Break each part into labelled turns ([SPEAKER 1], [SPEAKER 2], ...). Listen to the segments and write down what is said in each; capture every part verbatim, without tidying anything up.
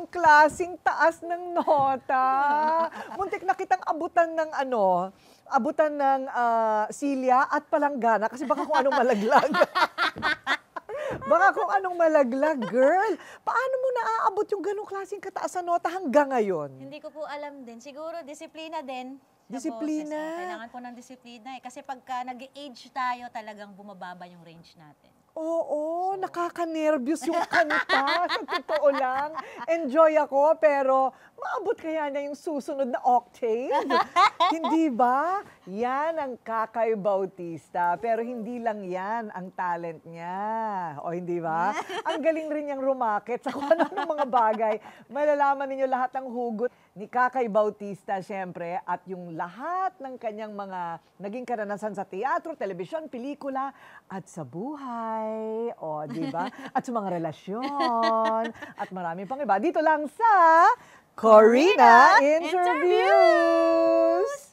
[SPEAKER 1] ganong klaseng taas ng nota. Muntik na kitang abutan ng ano, abutan ng uh, silya at palanggana kasi baka kung anong malaglag. Baka kung anong malaglag, girl. Paano mo naaabot yung ganong klaseng kataas na nota hanggang ngayon?
[SPEAKER 2] Hindi ko po alam din. Siguro disiplina din.
[SPEAKER 1] Disiplina.
[SPEAKER 2] Boses, kailangan po ng disiplina eh. Kasi pagka nag-age tayo, talagang bumababa yung range natin.
[SPEAKER 1] Oo, so, nakaka-nervyos yung kanta. Sa totoo lang, enjoy ako, pero maabot kaya niya yung susunod na octave? Hindi ba? Yan ang Kakay Bautista. Pero hindi lang yan ang talent niya. O hindi ba? Ang galing rin niyang rumakit sa kung ano mga bagay. Malalaman ninyo lahat ng hugot ni Kakay Bautista, syempre, at yung lahat ng kanyang mga naging karanasan sa teatro, telebisyon, pelikula, at sa buhay. O, di ba? At sa mga relasyon. At marami pang iba. Dito lang sa Corina Interviews!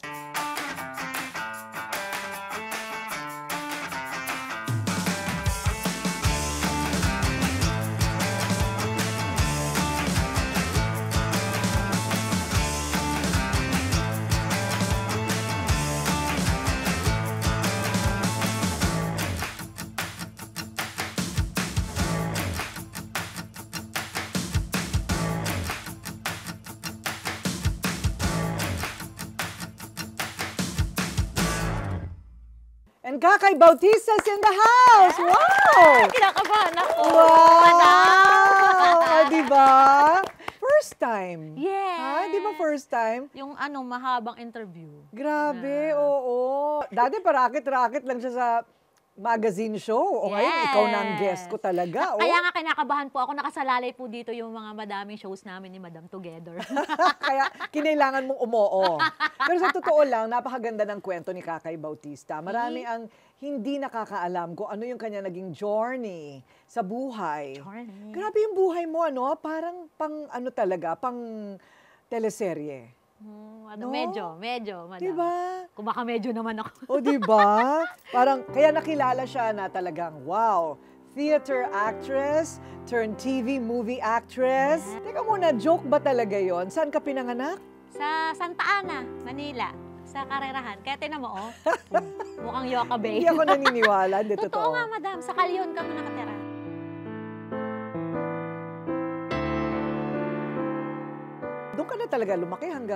[SPEAKER 1] And Kakay Bautista's in the house! Wow!
[SPEAKER 2] Kinakabahan ako.
[SPEAKER 1] Wow! Ah, diba? First time.
[SPEAKER 2] Yes.
[SPEAKER 1] Ha? Di ba first time?
[SPEAKER 2] Yung ano, mahabang interview.
[SPEAKER 1] Grabe,
[SPEAKER 2] Na.
[SPEAKER 1] oo. Dati parakit-rakit lang siya sa magazine show. O ngayon, ikaw na ang guest ko talaga.
[SPEAKER 2] Kaya nga kinakabahan po ako. Nakasalalay po dito yung mga madaming shows namin ni Madam Together.
[SPEAKER 1] Kaya kinailangan mong umoo. Pero sa totoo lang, napakaganda ng kwento ni Kakay Bautista. Marami ang hindi nakakaalam kung ano yung kanya naging journey sa buhay.
[SPEAKER 2] Journey.
[SPEAKER 1] Grabe yung buhay mo, ano? Parang pang ano talaga, pang teleserye.
[SPEAKER 2] Hmm, ano,
[SPEAKER 1] No?
[SPEAKER 2] Medyo, medyo, Madam.
[SPEAKER 1] Diba?
[SPEAKER 2] Kung baka medyo naman ako.
[SPEAKER 1] O diba? Parang, kaya nakilala siya na talagang, wow, theater actress, turned T V movie actress. Yeah. Teka muna, joke ba talaga yon? Saan ka pinanganak?
[SPEAKER 2] Sa Santa Ana, Manila. Sa Karerahan. Kaya tinan mo, oh. Mukhang Yoka Bay.
[SPEAKER 1] Hindi ako naniniwala. Hindi,
[SPEAKER 2] totoo.
[SPEAKER 1] totoo
[SPEAKER 2] nga, Madam. Sa Kalyon ka mo nakatira.
[SPEAKER 1] Doon ka na talaga lumaki hanggang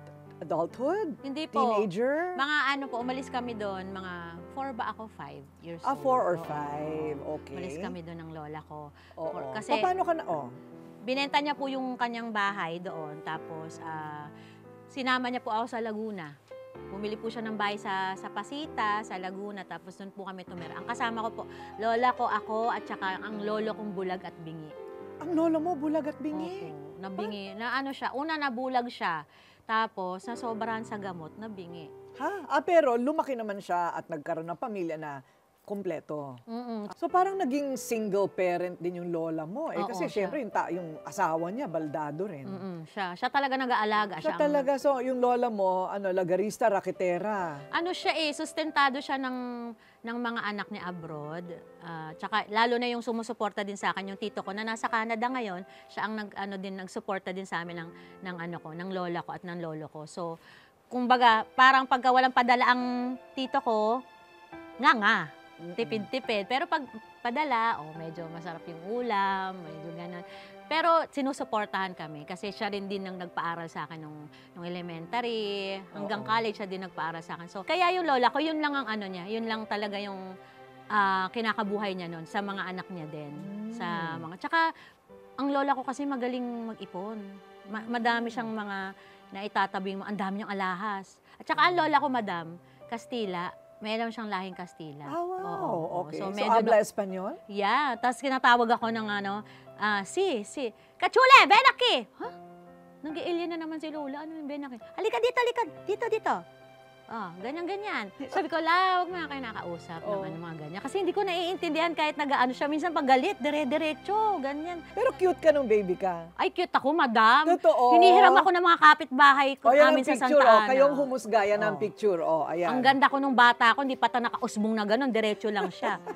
[SPEAKER 1] adulthood?
[SPEAKER 2] Hindi po.
[SPEAKER 1] Teenager?
[SPEAKER 2] Mga ano po, umalis kami doon, mga four ba ako, five years
[SPEAKER 1] Ah,
[SPEAKER 2] old.
[SPEAKER 1] four or
[SPEAKER 2] Oo.
[SPEAKER 1] five. Okay.
[SPEAKER 2] Umalis kami doon ng lola ko.
[SPEAKER 1] Oo.
[SPEAKER 2] For, kasi
[SPEAKER 1] Pa- paano ka na? Oh.
[SPEAKER 2] binenta niya po yung kanyang bahay doon. Tapos, ah, sinama niya po ako sa Laguna. Bumili po siya ng bahay sa, sa Pasita, sa Laguna. Tapos doon po kami tumira. Ang kasama ko po, lola ko, ako, at saka ang lolo kong bulag at bingi.
[SPEAKER 1] Ang lolo mo, bulag at bingi.
[SPEAKER 2] Opo, nabingi. Na ano siya, una nabulag siya. Tapos, nasobrahan sa gamot, nabingi.
[SPEAKER 1] Ha? Ah, pero lumaki naman siya at nagkaroon ng pamilya na kumpleto.
[SPEAKER 2] Mm-mm.
[SPEAKER 1] So parang naging single parent din yung lola mo. Eh,
[SPEAKER 2] Oo,
[SPEAKER 1] kasi
[SPEAKER 2] siya.
[SPEAKER 1] syempre yung, ta- yung asawa niya, baldado rin.
[SPEAKER 2] Mm-mm, siya. Siya talaga nag-aalaga.
[SPEAKER 1] Siya
[SPEAKER 2] ang-
[SPEAKER 1] talaga, so yung lola mo, ano, lagarista, raketera.
[SPEAKER 2] ano siya eh, sustentado siya ng, ng mga anak niya abroad. Ah, tsaka lalo na yung sumusuporta din sa akin, yung tito ko na nasa Canada ngayon, siya ang nag, ano din, nagsuporta din sa amin ng, ng, ano ko, ng lola ko at ng lolo ko. So, kumbaga, parang pagka walang padala ang tito ko, nga nga, tipid-tipid. Pero pag padala, oh, medyo masarap yung ulam, medyo gano'n. Pero sinusuportahan kami kasi siya rin din ang nagpaaral sa akin nung, nung elementary, hanggang
[SPEAKER 1] Oo.
[SPEAKER 2] college siya din nagpaaral sa akin. So, kaya yung lola ko, yun lang ang ano niya, yun lang talaga yung ah, kinakabuhay niya noon sa mga anak niya din.
[SPEAKER 1] Mm.
[SPEAKER 2] Sa mga, tsaka, ang lola ko kasi magaling mag-ipon. Ma- madami siyang mga naitatabing, ang dami niyang alahas. At saka ang lola ko, Madam, Kastila, meron siyang lahing Kastila.
[SPEAKER 1] Ah, wow.
[SPEAKER 2] Oo, oo.
[SPEAKER 1] Okay.
[SPEAKER 2] So,
[SPEAKER 1] So,
[SPEAKER 2] medyo
[SPEAKER 1] habla
[SPEAKER 2] na-
[SPEAKER 1] Espanyol?
[SPEAKER 2] Yeah, tapos kinatawag ako ng ano, ah, si, si, Kachule, ven aquí! Huh? Nag-i-alien na naman si Lola, ano yung ven aquí? Halika dito, halika, dito, dito. Oh, ganyan-ganyan. Sabi ko, la, huwag mo na kayo nakausap
[SPEAKER 1] Oh.
[SPEAKER 2] ng ano, mga ganyan. Kasi hindi ko naiintindihan kahit nag-ano siya. Minsan pag galit, dire-diretso, ganyan.
[SPEAKER 1] Pero cute ka nung baby ka.
[SPEAKER 2] Ay, cute ako, madam.
[SPEAKER 1] Totoo.
[SPEAKER 2] Hinihiram ako ng mga kapitbahay ko
[SPEAKER 1] O, yan ang
[SPEAKER 2] namin sa Santa
[SPEAKER 1] picture, oh.
[SPEAKER 2] Ana.
[SPEAKER 1] Kayong humusgayan ng
[SPEAKER 2] Oh.
[SPEAKER 1] picture, oh. Ayan.
[SPEAKER 2] Ang ganda ko nung bata ko, hindi pa ta nakausbong na gano'n, diretso lang siya.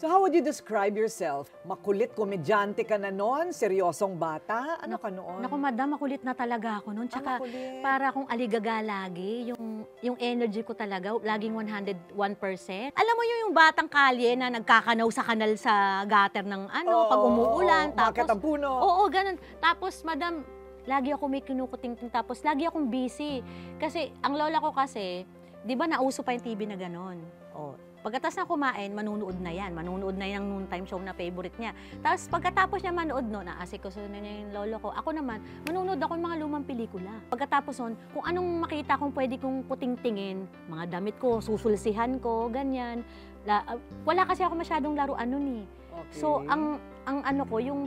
[SPEAKER 1] So how would you describe yourself? Makulit komedyante ka na noon? Seryosong bata? Ano ka noon?
[SPEAKER 2] Naku, madam, makulit na talaga ako noon. Tsaka
[SPEAKER 1] makulit.
[SPEAKER 2] para akong aligaga lagi. Yung, yung energy ko talaga, laging one hundred one percent. Alam mo yun, yung batang kalye na nagkakanaw sa kanal sa gutter ng ano,
[SPEAKER 1] Oo,
[SPEAKER 2] pag umuulan.
[SPEAKER 1] oo,
[SPEAKER 2] tapos,
[SPEAKER 1] bakit ang puno?
[SPEAKER 2] Oo, ganun. Tapos, madam, lagi ako may kinukuting, tapos lagi akong busy. Kasi, ang lola ko kasi, di ba nauso pa yung T V na gano'n? Oh. Pagkatapos na kumain, manunood na yan. Manunood na yan ng noontime show na favorite niya. Tapos pagkatapos niya manood no, naasikaso na niya yung lolo ko. Ako naman, manunood ako ng mga lumang pelikula. Pagkatapos nun, kung anong makita kong pwede kong puting-tingin, mga damit ko, susulsihan ko, ganyan. La, uh, wala kasi ako masyadong laruan nun eh.
[SPEAKER 1] Okay.
[SPEAKER 2] So, ang, ang ano ko, yung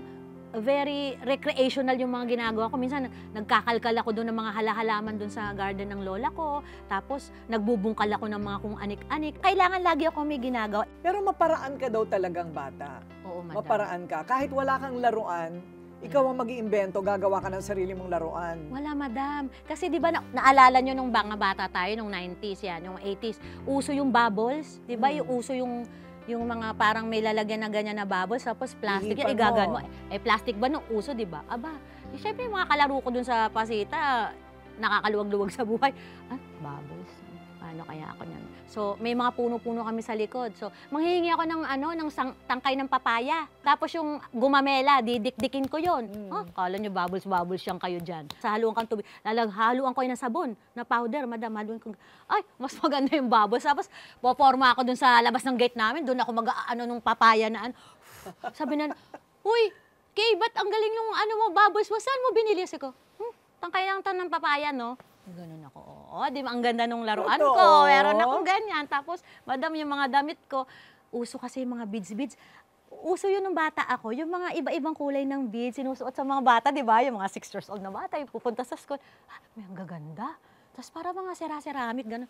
[SPEAKER 2] very recreational yung mga ginagawa ko. Minsan, nagkakalkal ako doon ng mga halahalaman doon sa garden ng lola ko. Tapos, nagbubungkal ako ng mga kung anik-anik. Kailangan lagi ako may ginagawa.
[SPEAKER 1] Pero maparaan ka daw talagang bata.
[SPEAKER 2] Oo, madam.
[SPEAKER 1] Maparaan ka. Kahit wala kang laruan, ikaw ang mag-iimbento, gagawa ka ng sarili mong laruan.
[SPEAKER 2] Wala, madam. Kasi di ba, na naalala nyo nung mga bata tayo, nung nineties yan, yung eighties, uso yung bubbles. Di ba,
[SPEAKER 1] Hmm.
[SPEAKER 2] yung uso yung yung mga parang may lalagyan na ganyan na bubbles, tapos plastic yan,
[SPEAKER 1] Ihipan
[SPEAKER 2] igagan
[SPEAKER 1] mo.
[SPEAKER 2] mo. Eh, plastic ba nung uso, di ba? Aba, eh, syempre yung mga kalaro ko dun sa Pasita, nakakaluwag-luwag sa buhay. Ah, bubbles. Paano kaya ako niyan? So, may mga puno-puno kami sa likod. So, manghihingi ako ng ano, ng sang, tangkay ng papaya. Tapos yung gumamela, didikdikin ko yon.
[SPEAKER 1] Mm.
[SPEAKER 2] Oh, kala nyo bubbles-bubbles siyang kayo dyan. Sa haluan kang tubig, lalaghaluan ko yun ng sabon, na powder, madam, haluan ko. Ay, mas maganda yung bubbles. Tapos, poporma ako dun sa labas ng gate namin, dun ako mag-ano nung papaya na ano. Sabi na, uy, Kay, ba't ang galing yung ano mo, bubbles mo? Saan mo binili? Kasi ko, hmm, tangkay lang to ng papaya, no? Ganun ako. Oo, di ba? Ang ganda nung laruan
[SPEAKER 1] Totoo.
[SPEAKER 2] ko. Meron akong ganyan. Tapos, madam, yung mga damit ko, uso kasi yung mga beads-beads. Uso yun nung bata ako. Yung mga iba-ibang kulay ng beads, sinusuot sa mga bata, di ba? Yung mga six years old na bata, yung pupunta sa school. Ah, may ang gaganda. Tapos para mga sera-ceramik, gano'n.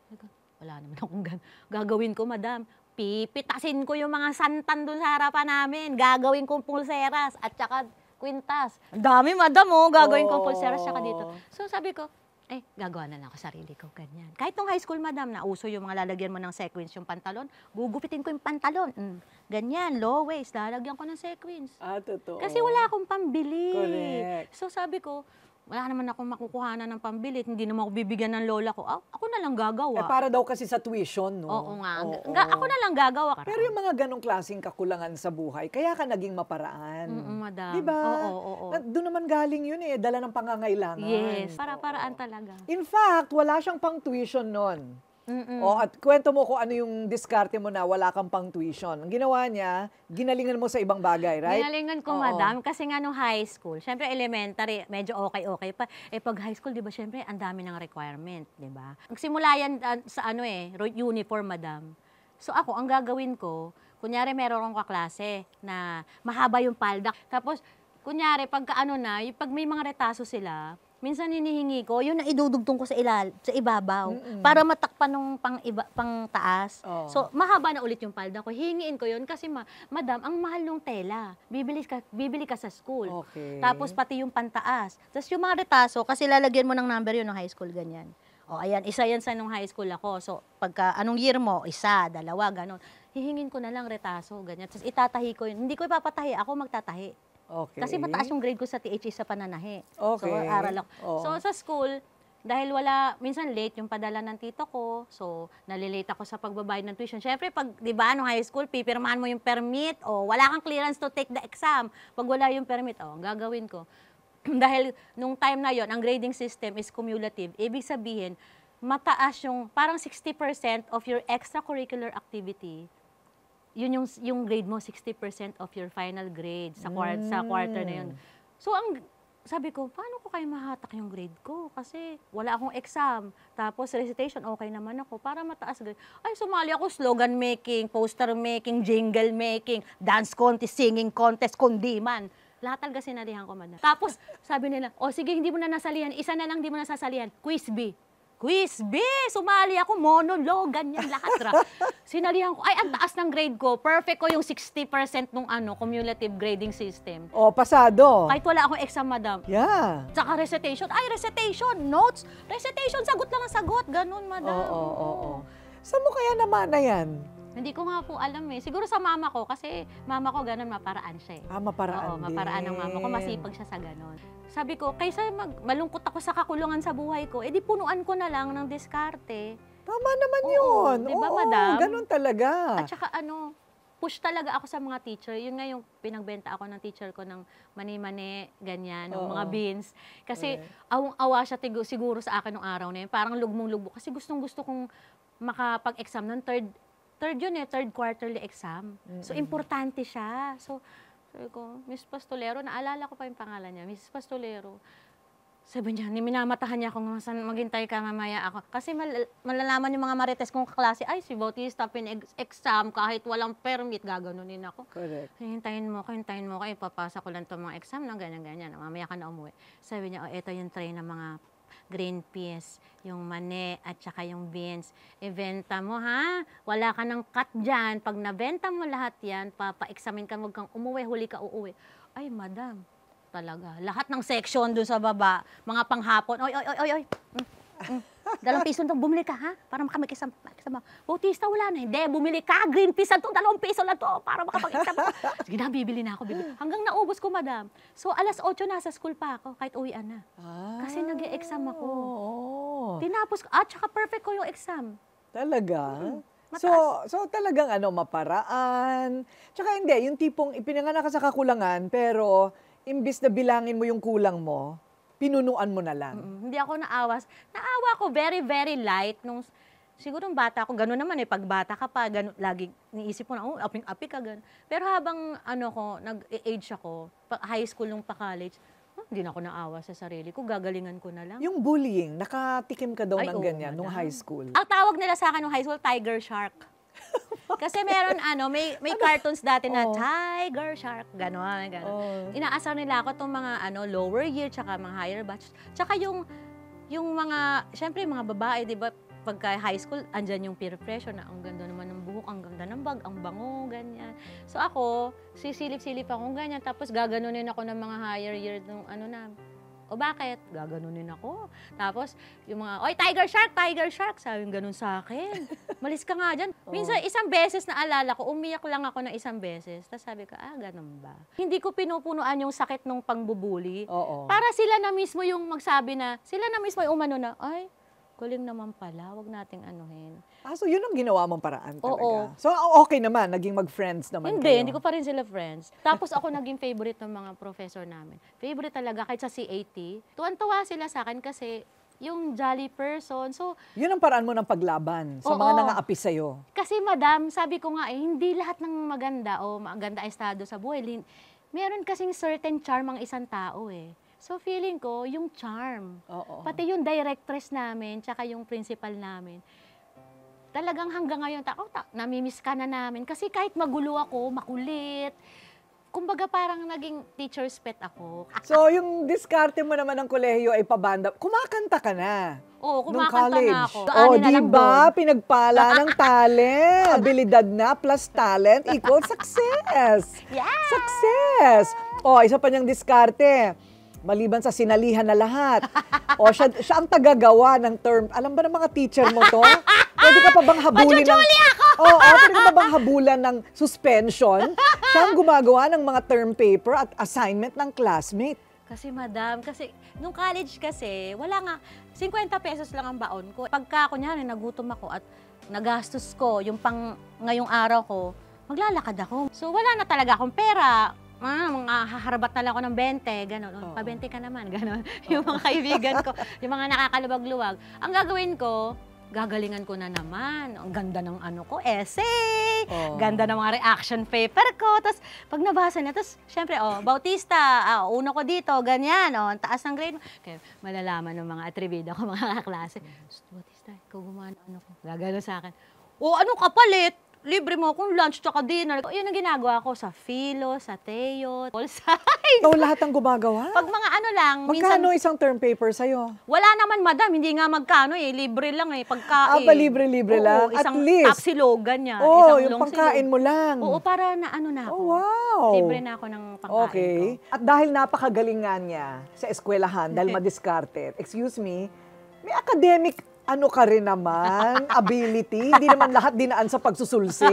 [SPEAKER 2] Wala naman akong gan gagawin ko, madam. Pipitasin ko yung mga santan dun sa harapan namin. Gagawin kong pulseras at saka kwintas. Ang dami, madam, oh. Gagawin kong pulseras saka dito. So sabi ko, eh, gagawa na lang ako sarili ko, ganyan. Kahit nung high school, madam, na uso yung mga lalagyan mo ng sequins yung pantalon, gugupitin ko yung pantalon. Mm. Ganyan, low waist, lalagyan ko ng sequins.
[SPEAKER 1] Ah, totoo.
[SPEAKER 2] Kasi wala akong pambili.
[SPEAKER 1] Correct.
[SPEAKER 2] So sabi ko, wala naman akong makukuhanan ng pambili, hindi naman ako bibigyan ng lola ko. Ah, ako na lang gagawa.
[SPEAKER 1] Eh, para daw kasi sa tuition, no?
[SPEAKER 2] Oo nga.
[SPEAKER 1] Oo.
[SPEAKER 2] Ga- ako na lang gagawa.
[SPEAKER 1] Pero yung mga ganong klaseng kakulangan sa buhay, kaya ka naging maparaan.
[SPEAKER 2] Mm, madam.
[SPEAKER 1] Di ba?
[SPEAKER 2] Oo, oo, oo.
[SPEAKER 1] Na- Doon naman galing yun eh, dala ng pangangailangan.
[SPEAKER 2] Yes, para-paraan talaga.
[SPEAKER 1] In fact, wala siyang pang tuition nun.
[SPEAKER 2] Mm-mm.
[SPEAKER 1] O, at kwento mo kung ano yung diskarte mo na wala kang pang tuition. Ang ginawa niya, ginalingan mo sa ibang bagay, right?
[SPEAKER 2] Ginalingan ko,
[SPEAKER 1] Oo.
[SPEAKER 2] madam, kasi nga nung high school, syempre elementary, medyo okay-okay pa. Eh pag high school, di ba, syempre, ang dami ng requirement, di ba? Nagsimula yan uh, sa ano eh, ro- uniform, madam. So ako, ang gagawin ko, kunyari meron akong kaklase na mahaba yung palda. Tapos, kunyari, pagka ano na, yung pag may mga retaso sila, minsan hinihingi ko, yun na idudugtong ko sa ilal, sa ibabaw,
[SPEAKER 1] Mm-mm.
[SPEAKER 2] para matakpan nung pang, iba, pang taas.
[SPEAKER 1] Oo.
[SPEAKER 2] So, mahaba na ulit yung palda ko. Hingiin ko yun kasi, ma, madam, ang mahal nung tela. Bibili ka, bibili ka sa school.
[SPEAKER 1] Okay.
[SPEAKER 2] Tapos pati yung pantaas. Tapos yung mga retaso, kasi lalagyan mo ng number yun ng high school, ganyan. O, ayan, isa yan sa nung high school ako. So, pagka anong year mo, isa, dalawa, ganon. Hihingin ko na lang retaso, ganyan. Tapos itatahi ko yun. Hindi ko ipapatahi, ako magtatahi.
[SPEAKER 1] Okay.
[SPEAKER 2] Kasi mataas yung grade ko sa T H S sa pananahi.
[SPEAKER 1] Okay.
[SPEAKER 2] So, aral ako.
[SPEAKER 1] Oo.
[SPEAKER 2] So, sa school, dahil wala, minsan late yung padala ng tito ko, so, nalilate ako sa pagbabayad ng tuition. Siyempre, pag, di ba, no high school, pipirmahan mo yung permit, o wala kang clearance to take the exam. Pag wala yung permit, o, ang gagawin ko. Dahil, nung time na yon ang grading system is cumulative. Ibig sabihin, mataas yung, parang sixty percent of your extracurricular activity, yun yung, yung grade mo, sixty percent of your final grade sa, quart sa quarter na yun. So, ang sabi ko, paano ko kayo mahatak yung grade ko? Kasi wala akong exam. Tapos recitation, okay naman ako. Para mataas grade. Ay, sumali ako slogan making, poster making, jingle making, dance contest, singing contest, kundiman. Lahat talaga sinalihan ko, madam. Tapos, sabi nila, o sige, hindi mo na nasalihan. Isa na lang hindi mo na sasalihan. Quiz B. Quiz B! Sumali ako, monologue, ganyan lahat. Ra. Sinalihan ko, ay, ang taas ng grade ko. Perfect ko yung sixty percent nung ano, cumulative grading system.
[SPEAKER 1] O, pasado.
[SPEAKER 2] Kahit wala akong exam, madam.
[SPEAKER 1] Yeah.
[SPEAKER 2] Tsaka recitation. Ay, recitation, notes. Recitation, sagot lang ang sagot. Ganun, madam.
[SPEAKER 1] Oo, oo, oo. Saan mo kaya naman na yan?
[SPEAKER 2] Hindi ko nga po alam eh. Siguro sa mama ko, kasi mama ko ganun, maparaan siya eh.
[SPEAKER 1] Ah, maparaan
[SPEAKER 2] Oo,
[SPEAKER 1] din.
[SPEAKER 2] maparaan ng mama ko, masipag siya sa ganun. Sabi ko, kaysa mag, malungkot ako sa kakulungan sa buhay ko, edi punuan ko na lang ng diskarte.
[SPEAKER 1] Tama naman
[SPEAKER 2] Oo,
[SPEAKER 1] yun.
[SPEAKER 2] di ba,
[SPEAKER 1] Oo,
[SPEAKER 2] madam?
[SPEAKER 1] ganun talaga.
[SPEAKER 2] At saka ano, push talaga ako sa mga teacher. Yun nga yung pinagbenta ako ng teacher ko ng mani-mani, ganyan, ng
[SPEAKER 1] Oo.
[SPEAKER 2] mga beans. Kasi
[SPEAKER 1] Correct.
[SPEAKER 2] awang-awa siya tigo- siguro sa akin nung araw na yun. Parang lugmong-lugbo. Kasi gustong-gusto kong makapag-exam ng third, third yun eh, third quarterly exam. So, importante siya. So, sabi ko, Miss Pastolero, naalala ko pa yung pangalan niya, Miss Pastolero. Sabi niya, minamatahan niya kung saan maghintay ka mamaya ako. Kasi mal malalaman yung mga marites kong kaklase, ay, si Bautista, pin-exam kahit walang permit, gaganunin ako.
[SPEAKER 1] Correct.
[SPEAKER 2] Hintayin mo ko, hintayin mo ko, ipapasa ko lang itong mga exam ng ganyan-ganyan. Mamaya ka na umuwi. Sabi niya, oh, ito yung tray ng mga green peas, yung mani, at saka yung beans. Ibenta mo, ha? Wala ka ng cut dyan. Pag nabenta mo lahat yan, papa-examin ka, huwag kang umuwi, huli ka uuwi. Ay, madam, talaga. Lahat ng section doon sa baba, mga panghapon, oy, oy, oy, oy, oy. Mm, mm. Dalawang piso nito, bumili ka, ha? Para makapag-exam. Bautista, wala na. Hindi, bumili ka. Green peas, itong dalawang piso lang to para makapag-exam. Sige na, bibili na ako. Bibili. Hanggang naubos ko, madam. So, alas otso nasa school pa ako, kahit uwian na.
[SPEAKER 1] Ah,
[SPEAKER 2] Kasi nag-e-exam ako.
[SPEAKER 1] Oo.
[SPEAKER 2] Tinapos ko. At saka perfect ko yung exam.
[SPEAKER 1] Talaga?
[SPEAKER 2] Mataas.
[SPEAKER 1] So, so talagang ano, maparaan. Tsaka hindi, yung tipong ipinanganak ka sa kakulangan, pero imbis na bilangin mo yung kulang mo, pinunuan mo na lang.
[SPEAKER 2] Mm, hindi ako naawas. Naawa ko very, very light. Nung, siguro nung bata ako, gano'n naman eh. Pag bata ka pa, gano'n, lagi niisip mo na, oh, aping-api ka, gano'n. Pero habang ano ko, nag-age ako, pa- high school nung pa-college, oh, hindi na ako naawa sa sarili ko. Gagalingan ko na lang.
[SPEAKER 1] Yung bullying, nakatikim ka daw
[SPEAKER 2] Ay,
[SPEAKER 1] ng
[SPEAKER 2] oo,
[SPEAKER 1] ganyan nung
[SPEAKER 2] madam.
[SPEAKER 1] high school.
[SPEAKER 2] Ang tawag nila sa akin nung high school, tiger shark. Kasi meron ano, may may cartoons dati na
[SPEAKER 1] Oh.
[SPEAKER 2] tiger shark, gano'n, gano'n.
[SPEAKER 1] Oh.
[SPEAKER 2] Inaasar nila ako tong mga ano, lower year tsaka mga higher batch. Tsaka yung yung mga, syempre yung mga babae, 'di ba? Pagka high school, andyan yung peer pressure na ang ganda naman ng buhok, ang ganda ng bag, ang bango, ganyan. So ako, sisilip-silip ako ganyan, tapos gaganunin ako ng mga higher year nung ano na. O bakit? Gaganunin ako. Tapos, yung mga, oy, tiger shark, tiger shark. Sabi yung ganun sa akin. Malis ka nga dyan. Minsan, isang beses na alala ko, umiyak lang ako ng isang beses. Tapos sabi ko, ah, ganun ba? Hindi ko pinupunuan yung sakit nung pangbubuli.
[SPEAKER 1] Oo.
[SPEAKER 2] Para sila na mismo yung magsabi na, sila na mismo yung umano na, ay, galing naman pala, wag nating anuhin.
[SPEAKER 1] Ah, so yun ang ginawa mong paraan talaga.
[SPEAKER 2] Oo.
[SPEAKER 1] So, okay naman, naging mag-friends naman
[SPEAKER 2] Hindi,
[SPEAKER 1] kayo.
[SPEAKER 2] hindi ko pa rin sila friends. Tapos ako naging favorite ng mga professor namin. Favorite talaga kahit sa C A T. Tuwan-tuwa sila sa akin kasi yung jolly person. So,
[SPEAKER 1] Yun ang paraan mo ng paglaban sa
[SPEAKER 2] Oo.
[SPEAKER 1] mga nangaapi sa'yo.
[SPEAKER 2] kasi madam, sabi ko nga eh, hindi lahat ng maganda o maganda estado sa buhay. lin- Meron kasing certain charm ang isang tao eh. So feeling ko, yung charm.
[SPEAKER 1] Oo.
[SPEAKER 2] Pati yung directress namin, tsaka yung principal namin. Talagang hanggang ngayon, ta oh, ta namimiss ka na namin. Kasi kahit magulo ako, makulit, kumbaga parang naging teacher's pet ako.
[SPEAKER 1] So, yung diskarte mo naman ng kolehiyo ay pabanda. Kumakanta ka na.
[SPEAKER 2] Oo,
[SPEAKER 1] Nung
[SPEAKER 2] kumakanta
[SPEAKER 1] college.
[SPEAKER 2] na ako.
[SPEAKER 1] Oh,
[SPEAKER 2] Daanin na
[SPEAKER 1] di
[SPEAKER 2] lang
[SPEAKER 1] ba?
[SPEAKER 2] doon.
[SPEAKER 1] Pinagpala ng talent. Abilidad na plus talent equals success.
[SPEAKER 2] Yeah!
[SPEAKER 1] Success! Oh, isa pa niyang diskarte. Maliban sa sinalihan na lahat. O, siya, siya ang tagagawa ng term. Alam ba ng mga teacher mo to? Pwede ka pa bang habulin ng... Oo, oh, pwede ka pa bang habulan ng suspension? Siya ang gumagawa ng mga term paper at assignment ng classmate.
[SPEAKER 2] Kasi madam, kasi nung college kasi, wala nga, fifty pesos lang ang baon ko. Pagka kunyari, nagutom ako at nagastos ko, yung pang ngayong araw ko, maglalakad ako. So wala na talaga akong pera. Ah, mga haharabat na lang ako ng twenty, gano'n.
[SPEAKER 1] Oo.
[SPEAKER 2] Pa twenty ka naman, gano'n. Yung mga kaibigan ko, yung mga nakakalubag-luwag. Ang gagawin ko, gagalingan ko na naman. Ang ganda ng ano ko, essay.
[SPEAKER 1] Oo.
[SPEAKER 2] Ganda ng mga reaction paper ko. Tapos, pag nabasa niya, tapos, syempre, oh, Bautista, ah, una ko dito, ganyan, oh, ang taas ng grade mo. Kaya, malalaman ng mga atribida ko, mga kaklase. Bautista, ikaw gumawa ng ano ko. Gagano sa akin. O, anong kapalit? Libre mo akong lunch tsaka dinner. Yun ang ginagawa ko sa Philo, sa Teo, all sides.
[SPEAKER 1] Ikaw lahat ang gumagawa.
[SPEAKER 2] Pag mga ano lang, minsan,
[SPEAKER 1] Magkano isang term paper sa'yo?
[SPEAKER 2] wala naman madam, hindi nga magkano eh, libre lang eh,
[SPEAKER 1] Ah,
[SPEAKER 2] pagkain.
[SPEAKER 1] palibre-libre
[SPEAKER 2] Oo,
[SPEAKER 1] lang? At
[SPEAKER 2] isang
[SPEAKER 1] least.
[SPEAKER 2] tapsilogan niya.
[SPEAKER 1] Oo,
[SPEAKER 2] isang
[SPEAKER 1] yung
[SPEAKER 2] long
[SPEAKER 1] pangkain
[SPEAKER 2] silog.
[SPEAKER 1] mo lang.
[SPEAKER 2] Oo, para na ano na ako.
[SPEAKER 1] Oh, wow.
[SPEAKER 2] Libre na ako ng pangkain
[SPEAKER 1] Okay.
[SPEAKER 2] ko.
[SPEAKER 1] At dahil napakagaling nga niya sa eskwelahan, dahil madiskarte, excuse me, may academic Ano ka rin naman, ability, hindi naman lahat dinaan sa pagsusulsi.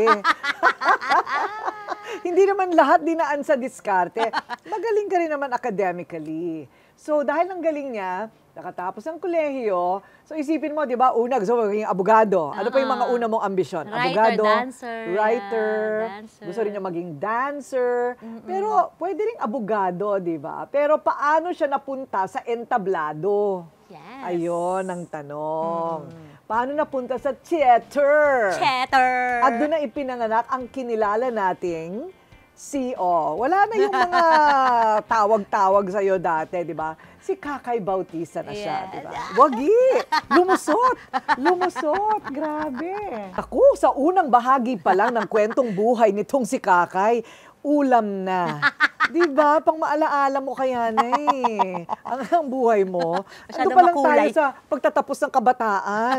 [SPEAKER 1] Hindi naman lahat dinaan sa diskarte. Magaling ka rin naman academically. So dahil ang galing niya, nakatapos ng kolehiyo, so isipin mo, di ba, una gusto mo maging abogado. Ano pa yung mga una mong ambisyon?
[SPEAKER 2] Writer,
[SPEAKER 1] Abogado,
[SPEAKER 2] dancer,
[SPEAKER 1] writer,
[SPEAKER 2] yeah, dancer.
[SPEAKER 1] gusto rin niya maging dancer.
[SPEAKER 2] Mm-mm.
[SPEAKER 1] Pero pwede rin abogado, di ba? Pero paano siya napunta sa entablado?
[SPEAKER 2] Yes.
[SPEAKER 1] Ayun ang tanong. Paano napunta sa theater?
[SPEAKER 2] Chatter!
[SPEAKER 1] At doon na ipinanganak ang kinilala nating C O. Wala na yung mga tawag-tawag sa'yo dati, di ba? Si Kakay Bautista na siya,
[SPEAKER 2] Yes.
[SPEAKER 1] di ba? Wagi! Lumusot! Lumusot! Grabe! Ako, sa unang bahagi pa lang ng kwentong buhay nitong si Kakay, ulam na. Di ba? Pang maalaala mo kaya na eh. Ang, ang buhay mo. Ando
[SPEAKER 2] Masyadong
[SPEAKER 1] pa lang tayo
[SPEAKER 2] makulay.
[SPEAKER 1] sa pagtatapos ng kabataan.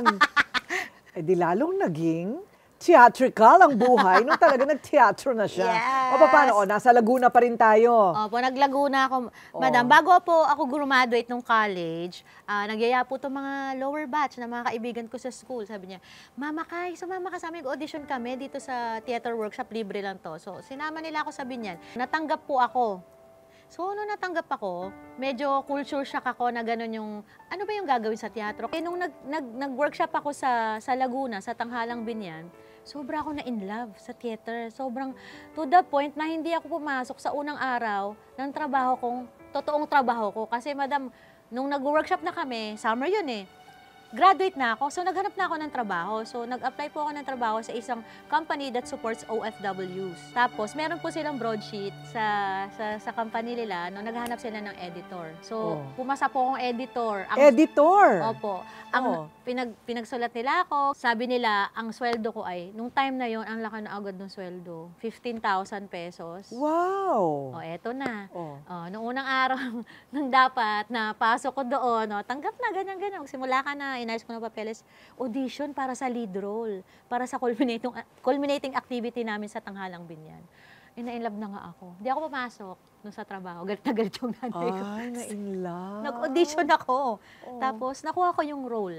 [SPEAKER 1] Eh di lalong naging theatrical ang buhay nung talaga nag-theatro na siya. O
[SPEAKER 2] Yes.
[SPEAKER 1] paano? O, nasa Laguna pa rin tayo.
[SPEAKER 2] Opo, naglaguna ako.
[SPEAKER 1] Oh.
[SPEAKER 2] Madam, bago po ako graduate nung college, ah, nagyaya po itong mga lower batch na mga kaibigan ko sa school. Sabi niya, Mama Kay, sumama ka sa amin, audition kami dito sa theater workshop, libre lang to. So, sinama nila ako sa Binyan. Natanggap po ako. So, nung natanggap ako, medyo culture shock ako na gano'n yung, ano ba yung gagawin sa teatro? Eh, nung nag, nag, nag-workshop ako sa, sa Laguna, sa Tanghalang Binyan, sobra ako na in love sa theater. Sobrang, to the point na hindi ako pumasok sa unang araw ng trabaho kong, totoong trabaho ko. Kasi madam, nung nag-workshop na kami, summer yun eh, graduate na ako, so naghanap na ako ng trabaho. So nag-apply po ako ng trabaho sa isang company that supports O F Ws. Tapos meron po silang broadsheet sa sa, sa company nila no naghahanap sila ng editor. So
[SPEAKER 1] Oh.
[SPEAKER 2] pumasa po akong editor. Ang,
[SPEAKER 1] Editor!
[SPEAKER 2] Opo. Ang
[SPEAKER 1] Oh.
[SPEAKER 2] pinag, pinagsulat nila ako, sabi nila, ang sweldo ko ay, nung time na yon ang laki na agad ng sweldo, fifteen thousand pesos.
[SPEAKER 1] Wow!
[SPEAKER 2] O, eto na.
[SPEAKER 1] Oh.
[SPEAKER 2] Oh, noong unang araw, nang dapat na pasok ko doon, no, tanggap na, ganyan, ganyan. Simula ka na, inayos ko ng papeles. Audition para sa lead role, para sa culminating, culminating activity namin sa Tanghalang Binyan. Ina-inlove na nga ako. Hindi ako pumasok nung sa trabaho. Galit na galit yung nanay ko.
[SPEAKER 1] Ay, na-in-love.
[SPEAKER 2] Nag-audition ako.
[SPEAKER 1] Oh.
[SPEAKER 2] Tapos, nakuha ko yung role.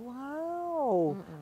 [SPEAKER 1] Wow!
[SPEAKER 2] Mm-mm.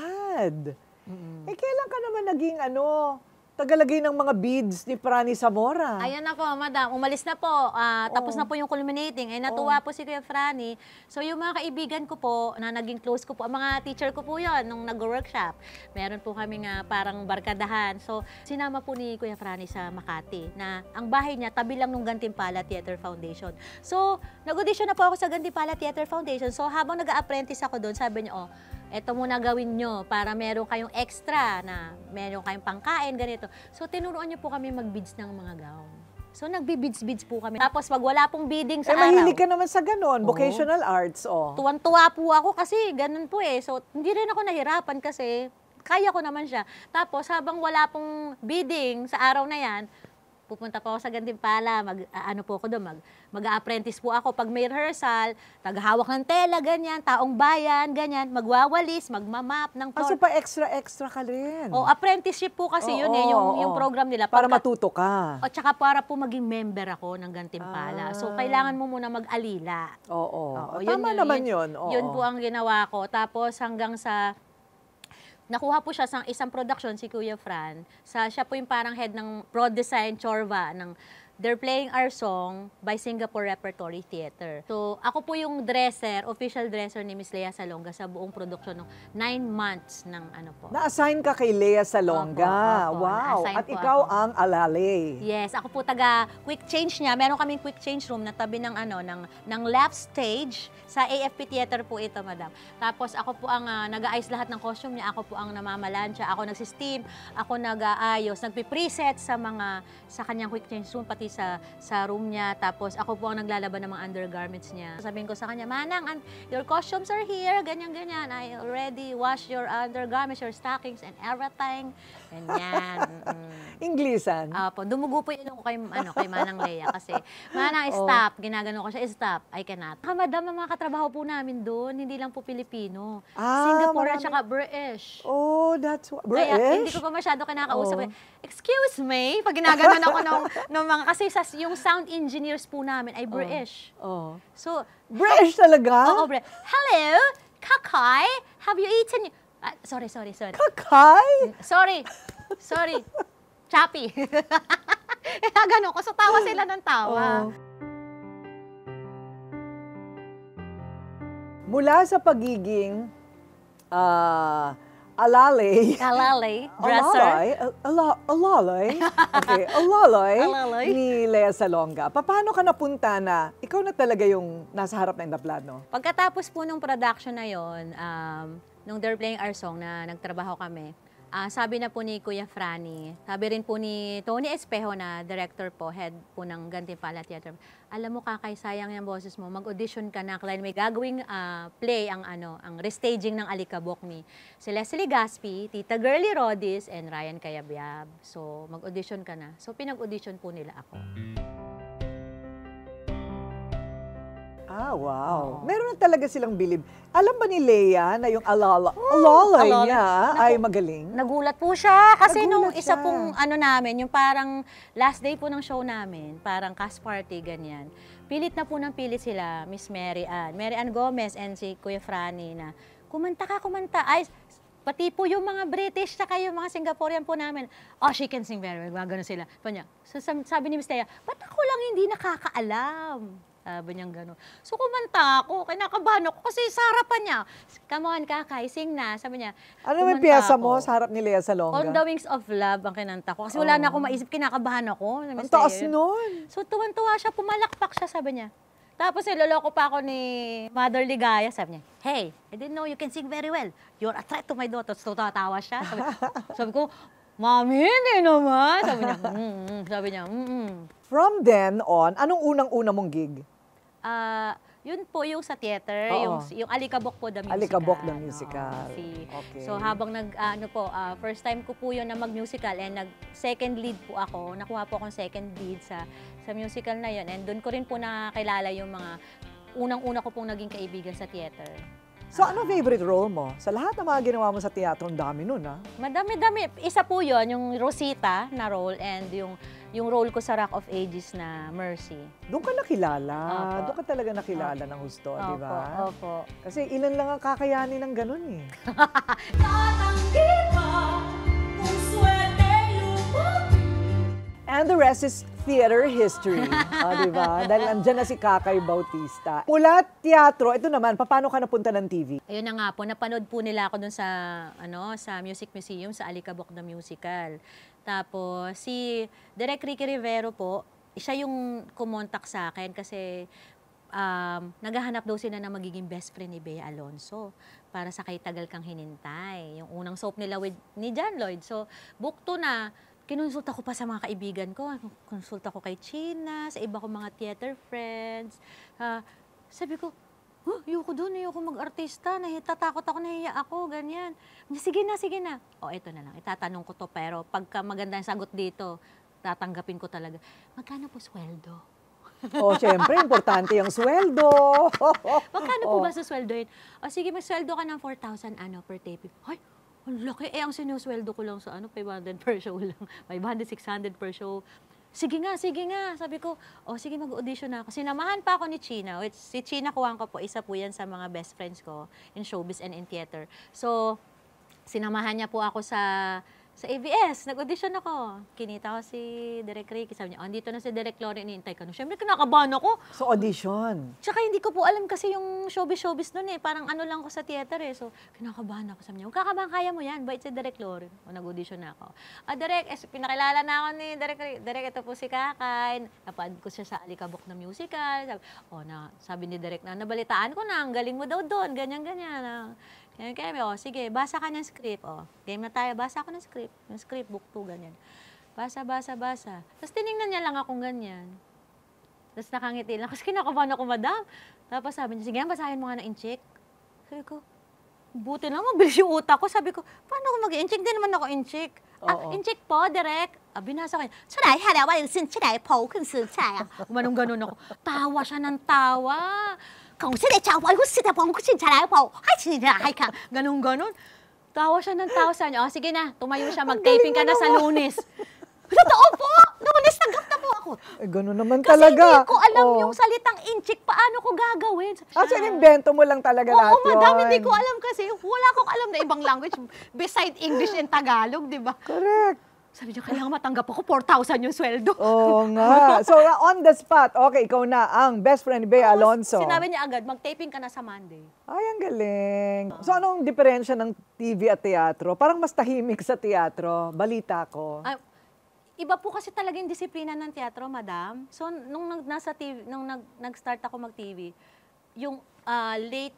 [SPEAKER 1] Agad!
[SPEAKER 2] Mm-mm.
[SPEAKER 1] Eh, kailan ka naman naging ano, tagalagay ng mga beads ni Prani Zamora?
[SPEAKER 2] Ayan na po, madam. Umalis na po. Ah, tapos
[SPEAKER 1] Oh.
[SPEAKER 2] na po yung culminating. Ay, natuwa po si Kuya Franny. So, yung mga kaibigan ko po, na naging close ko po, ang mga teacher ko po yon nung nag-workshop. Meron po kami nga parang barkadahan. So, sinama po ni Kuya Franny sa Makati na ang bahay niya, tabi lang nung Gantimpala Theater Foundation. So, nag-audition na po ako sa Gantimpala Theater Foundation. So, habang nag-a-apprentice ako doon, sabi niya, oh, eto muna gawin nyo para meron kayong extra na meron kayong pangkain, ganito. So, tinuruan nyo po kami mag-beads ng mga gown. So, nagbi-beads-beads po kami. Tapos, pag wala pong bidding sa
[SPEAKER 1] eh,
[SPEAKER 2] araw,
[SPEAKER 1] mahilig ka naman sa ganon,
[SPEAKER 2] Oo.
[SPEAKER 1] vocational arts, oh.
[SPEAKER 2] tuwan-tuwa po ako kasi ganun po eh. So, hindi rin ako nahirapan kasi kaya ko naman siya. Tapos, habang wala pong bidding sa araw na yan, pupunta po ako sa Gantimpala, mag, ah, ano po ako doon, mag, mag-apprentice po ako. Pag may rehearsal, taghawak ng tela, ganyan, taong bayan, ganyan, magwawalis, magmamap ng
[SPEAKER 1] Ah,
[SPEAKER 2] floor.
[SPEAKER 1] so pa extra-extra ka rin.
[SPEAKER 2] O, apprenticeship po kasi
[SPEAKER 1] Oo,
[SPEAKER 2] yun eh, yung,
[SPEAKER 1] oo,
[SPEAKER 2] yung
[SPEAKER 1] oo.
[SPEAKER 2] program nila.
[SPEAKER 1] Para
[SPEAKER 2] Pagka-
[SPEAKER 1] matuto ka.
[SPEAKER 2] O, tsaka para po maging member ako ng Gantimpala. So,
[SPEAKER 1] Ah.
[SPEAKER 2] kailangan mo muna mag-alila.
[SPEAKER 1] Oo.
[SPEAKER 2] Oo,
[SPEAKER 1] Tama
[SPEAKER 2] yun yun,
[SPEAKER 1] naman
[SPEAKER 2] yun,
[SPEAKER 1] yun. Oo.
[SPEAKER 2] Yun po ang ginawa ko. Tapos hanggang sa, nakuha po siya sa isang production, si Kuya Fran. Sa, siya po yung parang head ng Prod Design Chorva ng They're Playing Our Song by Singapore Repertory Theater. So, ako po yung dresser, official dresser ni Miss Lea Salonga sa buong production ng nine months ng ano po.
[SPEAKER 1] Na-assign ka kay Lea Salonga.
[SPEAKER 2] Opo, opo.
[SPEAKER 1] Wow.
[SPEAKER 2] Na-assign
[SPEAKER 1] At
[SPEAKER 2] po
[SPEAKER 1] ikaw
[SPEAKER 2] ako.
[SPEAKER 1] ang alale.
[SPEAKER 2] Yes, ako po taga quick change niya. Meron kaming quick change room na tabi ng ano ng ng left stage sa A F P Theater po ito, madam. Tapos ako po ang uh, nag-aayos lahat ng costume niya, ako po ang namamalansya, ako nagsi-steam, ako nag-aayos, nagpi-preset sa mga sa kanyang quick change room pati sa sa room niya. Tapos ako po ang naglalaban ng mga undergarments niya. Sabihin ko sa kanya, "Manang, an- your costumes are here, ganyan ganyan. I already wash your undergarments, your stockings and everything." Ganyan. Mm-mm.
[SPEAKER 1] Inglisan.
[SPEAKER 2] Apo, dumugo po yun ako kay, ano, kay Manang Lea kasi, Manang,
[SPEAKER 1] Oh.
[SPEAKER 2] stop. Ginagano ko siya, stop. I cannot. Ah, madam, ang mga katrabaho po namin doon, hindi lang po Pilipino.
[SPEAKER 1] Ah,
[SPEAKER 2] Singaporean
[SPEAKER 1] marami-
[SPEAKER 2] tsaka British.
[SPEAKER 1] Oh, that's what.
[SPEAKER 2] Kaya hindi
[SPEAKER 1] British?
[SPEAKER 2] ko pa masyado kinakausap.
[SPEAKER 1] Oh.
[SPEAKER 2] Eh, excuse me, pag ginaganon ako nung, nung mga, kasi sa, yung sound engineers po namin ay British.
[SPEAKER 1] Oh.
[SPEAKER 2] So,
[SPEAKER 1] British talaga?
[SPEAKER 2] oo, Bre- hello, Kakay, have you eaten? Ah, sorry, sorry, sorry.
[SPEAKER 1] Kakay?
[SPEAKER 2] Sorry, sorry. Chappy. Gano'n ko, so tawa sila ng tawa.
[SPEAKER 1] Oh. Mula sa pagiging ah, alalay,
[SPEAKER 2] Alalay, dresser.
[SPEAKER 1] alalay, ala- alalay, okay, alalay,
[SPEAKER 2] Alalay.
[SPEAKER 1] ni Lea Salonga. Paano ka napunta na ikaw na talaga yung nasa harap ng entablado?
[SPEAKER 2] Pagkatapos po nung production na yon, um, nung They're Playing Our Song na nagtrabaho kami, ah, sabi na po ni Kuya Franny, sabi rin po ni Tony Espejo na director po, head po ng Gantimpala Theater, alam mo Kakay, sayang yung boses mo, mag-audition ka na, kaya may gagawing ah, play ang ano, ang restaging ng Alikabok ni si Leslie Gaspi, Tita Girlie Rodis, and Ryan Cayabyab. So, mag-audition ka na. So, pinag-audition po nila ako.
[SPEAKER 1] Ah, wow.
[SPEAKER 2] Oo.
[SPEAKER 1] Meron na talaga silang bilib. Alam ba ni Lea na yung alala, alalay
[SPEAKER 2] alalay.
[SPEAKER 1] niya
[SPEAKER 2] Naku.
[SPEAKER 1] ay magaling?
[SPEAKER 2] Nagulat po siya kasi nung
[SPEAKER 1] Nagulat
[SPEAKER 2] isa
[SPEAKER 1] siya.
[SPEAKER 2] pong ano namin, yung parang last day po ng show namin, parang cast party, ganyan. Pilit na po ng pilit sila, Miss Mary Ann, Mary Ann Gomez and si Kuya Franny na, kumanta ka, kumanta. Ay, pati po yung mga British, saka yung mga Singaporean po namin, oh, she can sing very well, gano'n sila. Panya, so, sabi ni Miss Lea, ba't ako lang hindi nakakaalam? Sabi niyang gano'n. So, kumanta ako. Kinakabahan ako kasi sa harapan niya. Come on, Kakay, sing na. Sabi niya,
[SPEAKER 1] Ano may
[SPEAKER 2] kumanta
[SPEAKER 1] piyesa
[SPEAKER 2] ako.
[SPEAKER 1] mo sa harap ni Lea Salonga?
[SPEAKER 2] On the Wings of Love ang kinanta ko. Kasi wala na akong maisip, kinakabahan ako.
[SPEAKER 1] Ang taas nun.
[SPEAKER 2] So, tuwan-tuwa siya, pumalakpak siya, sabi niya. Tapos, niloloko pa ako ni Mother Ligaya. Sabi niya, hey, I didn't know you can sing very well. You're a threat to my daughter. So, tatawa siya. Sabi, sabi ko, Mami, hindi naman. Sabi niya, mm-mm. Sabi niya, mm-mm.
[SPEAKER 1] From then on, anong unang-una mong gig?
[SPEAKER 2] Ah, yun po yung sa theater,
[SPEAKER 1] Oo.
[SPEAKER 2] yung yung Alikabok po the musical.
[SPEAKER 1] Alikabok the
[SPEAKER 2] Oo,
[SPEAKER 1] musical.
[SPEAKER 2] si-
[SPEAKER 1] Okay.
[SPEAKER 2] So habang nag ano po, ah, first time ko po yun na mag-musical and nag second lead po ako. Nakuha po akong second lead sa sa musical na yun and doon ko rin po nakakilala yung mga unang-una ko pong naging kaibigan sa theater.
[SPEAKER 1] So, ano favorite role mo? Sa lahat ng mga ginawa mo sa teatro, ang dami nun, ha?
[SPEAKER 2] Madami-dami. Isa po yun, yung Rosita na role and yung yung role ko sa Rock of Ages na Mercy.
[SPEAKER 1] Doon ka nakilala.
[SPEAKER 2] Opo.
[SPEAKER 1] Doon ka talaga nakilala ng husto, di ba?
[SPEAKER 2] Opo, opo.
[SPEAKER 1] Kasi ilan lang ang kakayanin ng ganun, eh. And the rest is theater history. O, di ba? Dahil andyan na si Kakay Bautista. Mula teatro, ito naman, paano ka napunta ng T V?
[SPEAKER 2] Ayun na nga po, napanood po nila ako dun sa, ano, sa Music Museum, sa Alikabok the Musical. Tapos, si Direk Ricky Rivero po, siya yung kumontak sa akin kasi um, naghahanap daw sila ng magiging best friend ni Bea Alonso para sa Kay Tagal Kang Hinintay. Yung unang soap nila with, ni John Lloyd. So, book to na. Kinonsulta ko pa sa mga kaibigan ko. Konsulta ko kay China, sa iba ko mga theater friends. Ah, sabi ko, huh, ayoko doon, ayoko mag-artista. Nahitatakot ako, nahiya ako, ganyan. Sige na, sige na. O, eto na lang, itatanong ko to. Pero pagka maganda yung sagot dito, tatanggapin ko talaga. Magkano po sweldo?
[SPEAKER 1] O, syempre, importante yung sweldo.
[SPEAKER 2] Magkano po
[SPEAKER 1] Oh.
[SPEAKER 2] ba sa sweldo yun? O, sige, mag-sweldo ka ng four thousand ano per tape. Ay, ang laki. Eh, ang sinusweldo ko lang sa ano, five hundred per show lang. five hundred, six hundred per show. Sige nga, sige nga. Sabi ko, oh, sige, mag-audition na ako. Sinamahan pa ako ni China. Which, si China Kuwang ko po, isa po yan sa mga best friends ko in showbiz and in theater. So, sinamahan niya po ako sa sa A B S. Nag-audition ako. Kinita ko si Direk Ricky. Sabi niya, oh, andito na si Direk Lori, iniintay ka. No, siyempre, kinakabahan ako.
[SPEAKER 1] So, audition.
[SPEAKER 2] Tsaka hindi ko po alam kasi yung showbiz-showbiz nun eh. Parang ano lang ko sa theater eh. So, kinakabahan ako. Sabi niya, huwag kakabahan, kaya mo yan. Bait si Direk Loren. O, nag-audition na ako. Ah, Direk, eh, pinakilala na ako ni Direk. Direk, ito po si Kakay. Napad ko siya sa Alikabok na musical. Sabi, oh, na, sabi ni Direk na, nabalitaan ko na, ang galing mo daw doon. Ganyan-ganyan. Ah. Kaya kaya, oh, sige, basa ka ng script. Oh, game na tayo, basa ako ng script. Yung script, book two, ganyan. Basa, basa, basa. Tapos tinignan niya lang akong ganyan. Tapos nakangiti lang. Kasi kinakabahan ako, madam. Tapos sabi niya, sige, basahin mo nga na in-check. Sabi ko, buti lang, mabilis yung utak ko. Sabi ko, paano ako mag-in-check? Hindi naman ako in-check. Ah,
[SPEAKER 1] Oo.
[SPEAKER 2] in-check po, direct. Ah, binasa ko yun. Suray, halawa yung sin-chiray po, kung sin-chaya. Umanong ganun ako. Tawa siya ng tawa. Kung sin-chaya po, sin-chaya po, kung sin-chaya po. Ay, sin-chaya ka. Ganun-ganun. Tawa siya ng tawa sa niya. Oh, sige na, tumayo siya, mag-taping ka na sa Lunes. Totoo po! Lunes, tanggap na po ako.
[SPEAKER 3] takot.
[SPEAKER 1] Eh, ganun naman
[SPEAKER 3] Kasi
[SPEAKER 1] talaga.
[SPEAKER 3] hindi ko alam
[SPEAKER 1] Oo.
[SPEAKER 3] yung salitang inchik, paano ko gagawin.
[SPEAKER 1] Ah, so inimbento mo lang talaga lahat
[SPEAKER 3] Oo, madam,
[SPEAKER 1] yun.
[SPEAKER 3] hindi ko alam kasi wala akong alam na ibang language beside English and Tagalog, di ba?
[SPEAKER 1] Correct.
[SPEAKER 3] Sabi niya, kailangan matanggap ako, four thousand yung sweldo.
[SPEAKER 1] Oo nga. So, on the spot, okay, ikaw na ang best friend ni Bea Alonso.
[SPEAKER 3] Sinabi niya agad, mag-taping ka na sa Monday.
[SPEAKER 1] Ay, ang galing. So, anong diferensya ng T V at teatro? Parang mas tahimik sa teatro. Balita ko.
[SPEAKER 3] Ah, iba po kasi talaga yung disiplina ng teatro, madam. So, nung nag, nasa T V, nung nag, nag-start ako mag-T V, yung ah, late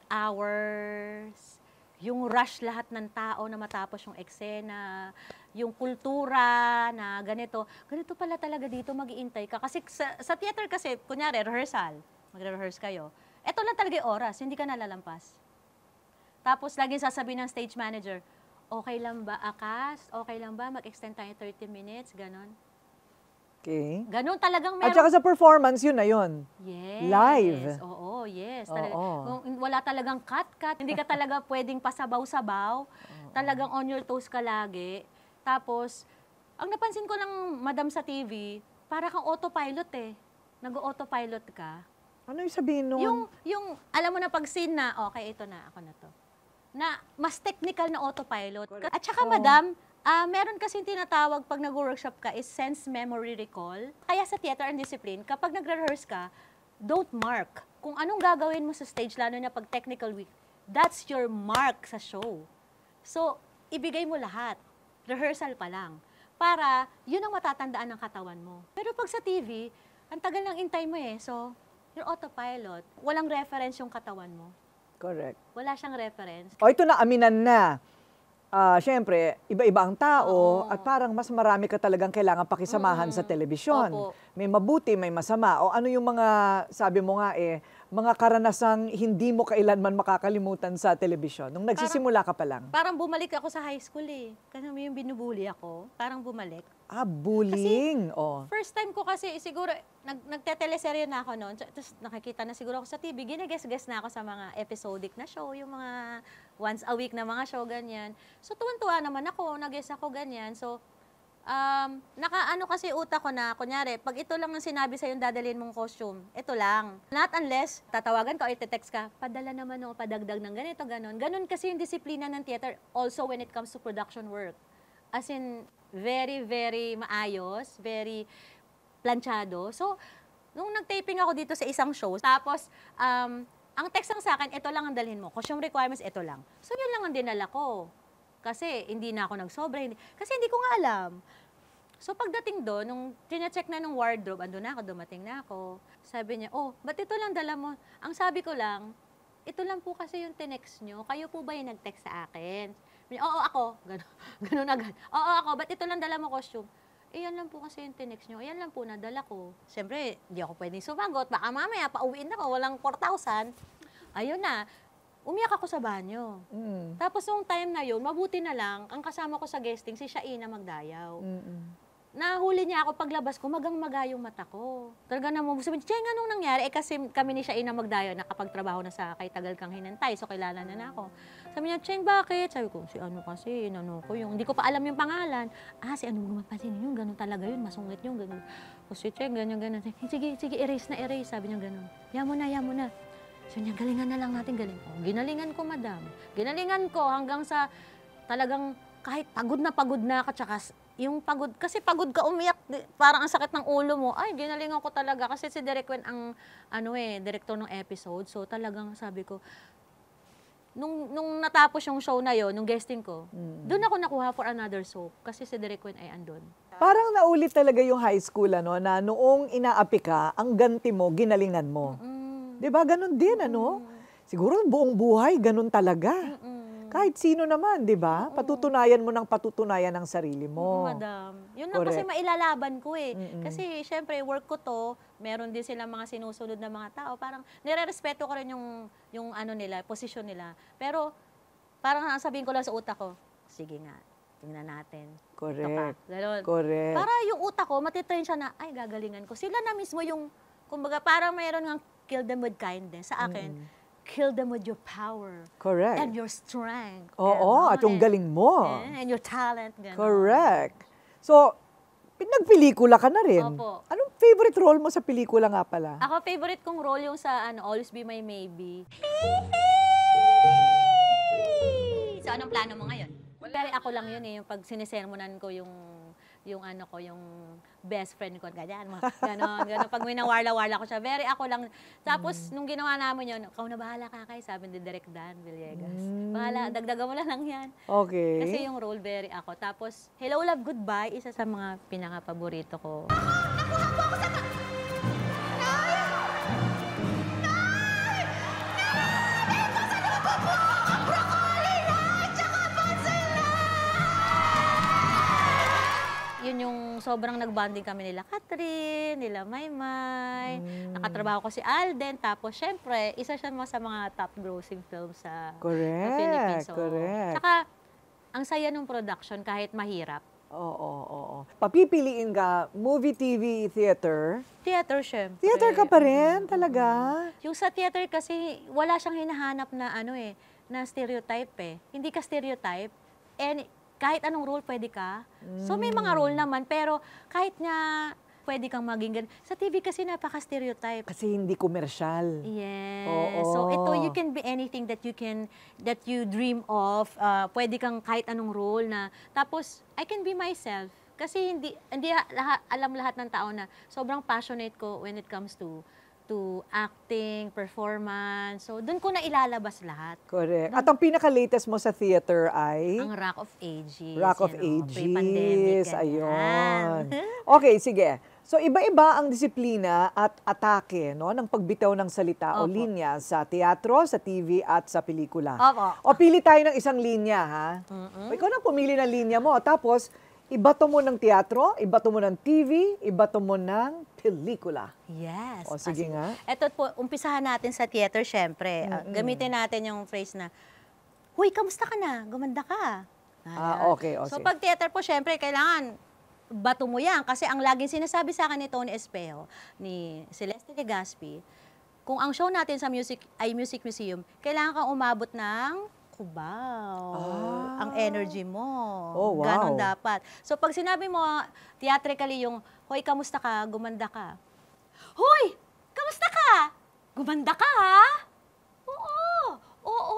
[SPEAKER 3] hours, yung rush lahat ng tao na matapos yung eksena, yung kultura na ganito, ganito pala talaga dito, mag-iintay ka. Kasi sa, sa theater kasi, kunyari, rehearsal, magre-rehearse kayo, eto lang talaga yung oras, hindi ka nalalampas. Tapos, laging sasabihin ng stage manager, okay lang ba, Akas? Okay lang ba? Mag-extend tayo thirty minutes? Ganon.
[SPEAKER 1] Okay.
[SPEAKER 3] Ganon talagang
[SPEAKER 1] At
[SPEAKER 3] meron.
[SPEAKER 1] saka sa performance, yun na yun.
[SPEAKER 3] Yes.
[SPEAKER 1] Live.
[SPEAKER 3] Oo, yes. Talaga.
[SPEAKER 1] Oo.
[SPEAKER 3] Kung wala talagang cut-cut, hindi ka talaga pwedeng pasabaw-sabaw. Talagang on your toes ka lagi. Tapos, ang napansin ko lang, madam, sa T V, para kang autopilot eh. Nag-autopilot ka.
[SPEAKER 1] Ano yung sabihin nun?
[SPEAKER 3] Yung, yung, alam mo na pag scene na, okay, ito na, ako na to. Na mas technical na autopilot. At saka,
[SPEAKER 1] Oo.
[SPEAKER 3] madam, ah meron kasi tinatawag pag nag-workshop ka is sense memory recall. Kaya sa theater and discipline, kapag nagre-rehearse ka, don't mark. Kung anong gagawin mo sa stage, lalo na pag technical week, that's your mark sa show. So, ibigay mo lahat. Rehearsal pa lang. Para, yun ang matatandaan ng katawan mo. Pero pag sa T V, ang tagal ng intay mo eh. So, you're autopilot. Walang reference yung katawan mo.
[SPEAKER 1] Correct.
[SPEAKER 3] Wala siyang reference.
[SPEAKER 1] O ito na, aminan na. Ah, Siyempre, iba-iba ang tao
[SPEAKER 3] Oo.
[SPEAKER 1] at parang mas marami ka talagang kailangan pakisamahan
[SPEAKER 3] Mm-mm.
[SPEAKER 1] sa telebisyon.
[SPEAKER 3] Opo.
[SPEAKER 1] May mabuti, may masama. O ano yung mga, sabi mo nga eh, mga karanasang hindi mo kailanman makakalimutan sa telebisyon nung nagsisimula ka pa lang?
[SPEAKER 3] Parang bumalik ako sa high school eh. Kasi may yung binubuli ako. Parang bumalik.
[SPEAKER 1] Ah, bullying. oh.
[SPEAKER 3] First time ko kasi siguro, nag, nagteteleserye na ako noon. Tapos nakikita na siguro ako sa T V. Ginaguess-guess na ako sa mga episodic na show. Yung mga once a week na mga show, ganyan. So tuwan-tuwa naman ako. Nag-guess ako ganyan. So, um, nakaano kasi utak ko na, kunyari, pag ito lang ang sinabi sa'yo dadalhin mong costume, ito lang. Not unless, tatawagan ka o iti-text ka, padala naman o padagdag ng ganito, ganon. Ganon kasi yung disiplina ng theater also when it comes to production work. As in, very, very maayos, very planchado. So, nung nag-taping ako dito sa isang show, tapos, um, ang text lang sa akin, ito lang ang dalhin mo. Costume requirements, ito lang. So, yun lang ang dinala ko. Kasi, hindi na ako nagsobra. Hindi, kasi hindi ko nga alam. So, pagdating doon, nung tine-check na ng wardrobe, ando na ako, dumating na ako. Sabi niya, oh, ba't ito lang dala mo? Ang sabi ko lang, ito lang po kasi yung tinext nyo. Kayo po ba yung nag-text sa akin? Oo, ako. Ganun, ganun agad. Oo, ako. Ba't ito lang dala mo costume? Eh, yan lang po kasi yung tinext nyo. Yan lang po nadala ko. Siyempre, di ako pwedeng sumagot. Baka mamaya, pauwiin ako. Walang four thousand. Ayun na. Umiyak ako sa banyo.
[SPEAKER 1] Mm.
[SPEAKER 3] Tapos nung time na yun, mabuti na lang, ang kasama ko sa guesting, si Shaina Magdayaw.
[SPEAKER 1] Mm-mm.
[SPEAKER 3] Nahuli niya ako paglabas ko, magang-maga yung mata ko. Talaga na mo, sabi niya, Cheng, anong nangyari? Eh kasi kami ni Shaina Magdayaw, nakapagtrabaho na sa Kay Tagal Kang Hinantay, so kilala na na ako. Sabi niya, Cheng, bakit? Sabi ko, si ano kasi, ano ko yung, hindi ko pa alam yung pangalan. Ah, si ano gumapansin yun, ganun talaga yun, masungit yun, ganun. O si Cheng, ganyan, ganyan. Sige, sige, erase na, erase. Sabi niya ganun. Yan mo na, yan mo na. Sabi niya, galingan na lang natin, galing. Oh, ginalingan ko, madam. Ginalingan ko hanggang sa talagang kahit pagod na pagod na ako, tsaka yung pagod, kasi pagod ka umiyak, parang ang sakit ng ulo mo. Ay, ginalingan ko talaga. Kasi si Direk Wen ang, ano eh, director ng episode. So talagang sabi ko, nung, nung natapos yung show na yon, nung guesting ko,
[SPEAKER 1] Mm.
[SPEAKER 3] doon ako nakuha for another soap. Kasi si Direk Wen ay andun.
[SPEAKER 1] Parang naulit talaga yung high school, ano, na noong inaapi ka, ang ganti mo, ginalingan mo.
[SPEAKER 3] Mm.
[SPEAKER 1] Di ba? Ganon din, ano? Siguro buong buhay, ganon talaga.
[SPEAKER 3] Mm.
[SPEAKER 1] Kahit sino naman, di ba? Patutunayan mo ng patutunayan ng sarili mo.
[SPEAKER 3] Mm, madam. Yun lang kasi
[SPEAKER 1] Correct.
[SPEAKER 3] mailalaban ko eh.
[SPEAKER 1] Mm-mm.
[SPEAKER 3] Kasi syempre work ko to, meron din silang mga sinusunod na mga tao. Parang nire-respeto ko rin yung, yung ano nila, posisyon nila. Pero parang sabihin ko lang sa utak ko, sige nga, tingnan natin.
[SPEAKER 1] Correct.
[SPEAKER 3] Ito ka. Ganon.
[SPEAKER 1] Correct.
[SPEAKER 3] Para yung utak ko, matitrain siya na, ay gagalingan ko. Sila na mismo yung, kumbaga parang mayroon ng kill them with kindness. Sa akin,
[SPEAKER 1] Mm-mm.
[SPEAKER 3] kill them with your power.
[SPEAKER 1] Correct.
[SPEAKER 3] And your strength.
[SPEAKER 1] Oo,
[SPEAKER 3] Ganon.
[SPEAKER 1] at yung
[SPEAKER 3] And-
[SPEAKER 1] galing mo.
[SPEAKER 3] And, and your talent. Ganon.
[SPEAKER 1] Correct. So, Pinagpelikula ka na rin.
[SPEAKER 3] Opo.
[SPEAKER 1] Anong favorite role mo sa pelikula nga pala?
[SPEAKER 3] Ako, favorite kong role yung sa ano, Always Be My Maybe. So, anong plano mo ngayon? Pero ako lang yun eh, yung pag sinisermonan ko yung yung ano ko, yung best friend ko, ganyan, mga ganon, ganon. Pag may nawarla-warla ko siya, very ako lang. Tapos, nung ginawa namin yun, ikaw na bahala ka kay, sabi ni Direk Dan Villegas.
[SPEAKER 1] Mm.
[SPEAKER 3] Bahala, dagdagan mo na lang yan.
[SPEAKER 1] Okay.
[SPEAKER 3] Kasi yung role, very ako. Tapos, Hello Love Goodbye, isa sa mga pinaka-paborito ko. Yun yung sobrang nagbanding kami nila Catherine, nila Maymay,
[SPEAKER 1] Mm.
[SPEAKER 3] nakatrabaho ko si Alden, tapos syempre, isa siya mga sa mga top grossing films sa, sa Philippines.
[SPEAKER 1] Correct,
[SPEAKER 3] So,
[SPEAKER 1] correct.
[SPEAKER 3] Tsaka, ang saya ng production kahit mahirap.
[SPEAKER 1] Oo, oo, oo. Papipiliin ka, movie, T V, theater.
[SPEAKER 3] Theater, syempre.
[SPEAKER 1] Theater ka pa rin, talaga?
[SPEAKER 3] Yung sa theater kasi, wala siyang hinahanap na ano eh, na stereotype eh. Hindi ka stereotype. And kahit anong role pwede ka. So may mga role naman, pero kahit nga pwede kang maging gan. Sa T V kasi napaka-stereotype.
[SPEAKER 1] Kasi hindi komersyal.
[SPEAKER 3] Yes.
[SPEAKER 1] Oo.
[SPEAKER 3] So ito, you can be anything that you can, that you dream of. Uh, pwede kang kahit anong role na. Tapos, I can be myself. Kasi hindi, hindi lahat, alam lahat ng tao na sobrang passionate ko when it comes to to acting, performance. So, doon ko na ilalabas lahat.
[SPEAKER 1] Correct. At ang pinaka-latest mo sa theater ay?
[SPEAKER 3] Ang Rock of Ages.
[SPEAKER 1] Rock of
[SPEAKER 3] you know,
[SPEAKER 1] Ages.
[SPEAKER 3] Pre-pandemic. ganyan.
[SPEAKER 1] Ayun. Okay, sige. So, iba-iba ang disiplina at atake no, ng pagbitaw ng salita o
[SPEAKER 3] Opo.
[SPEAKER 1] linya sa teatro, sa T V at sa pelikula.
[SPEAKER 3] Opo.
[SPEAKER 1] O pili tayo ng isang linya, ha?
[SPEAKER 3] Mm-mm.
[SPEAKER 1] O, ikaw na pumili ng linya mo. Tapos, ibato mo ng teatro, ibato mo ng T V, ibato mo ng pelikula.
[SPEAKER 3] Yes.
[SPEAKER 1] O, sige nga.
[SPEAKER 3] Ito po, umpisahan natin sa theater, syempre. Ah, gamitin natin yung phrase na, Huy, kamusta ka na? Gumanda ka.
[SPEAKER 1] Ah, okay, o,
[SPEAKER 3] So,
[SPEAKER 1] sige.
[SPEAKER 3] pag theater po, syempre, kailangan bato mo yan. Kasi ang laging sinasabi sa akin ni Tony Espejo, ni Celeste Legaspi, kung ang show natin sa music ay Music Museum, kailangan kang umabot ng Cubao.
[SPEAKER 1] Ah.
[SPEAKER 3] Ang energy mo.
[SPEAKER 1] Oh, wow.
[SPEAKER 3] Ganon dapat. So, pag sinabi mo, theatrically yung, Hoy, kamusta ka? Gumanda ka. Hoy! Kamusta ka? Gumanda ka, ha? Oo. Oo.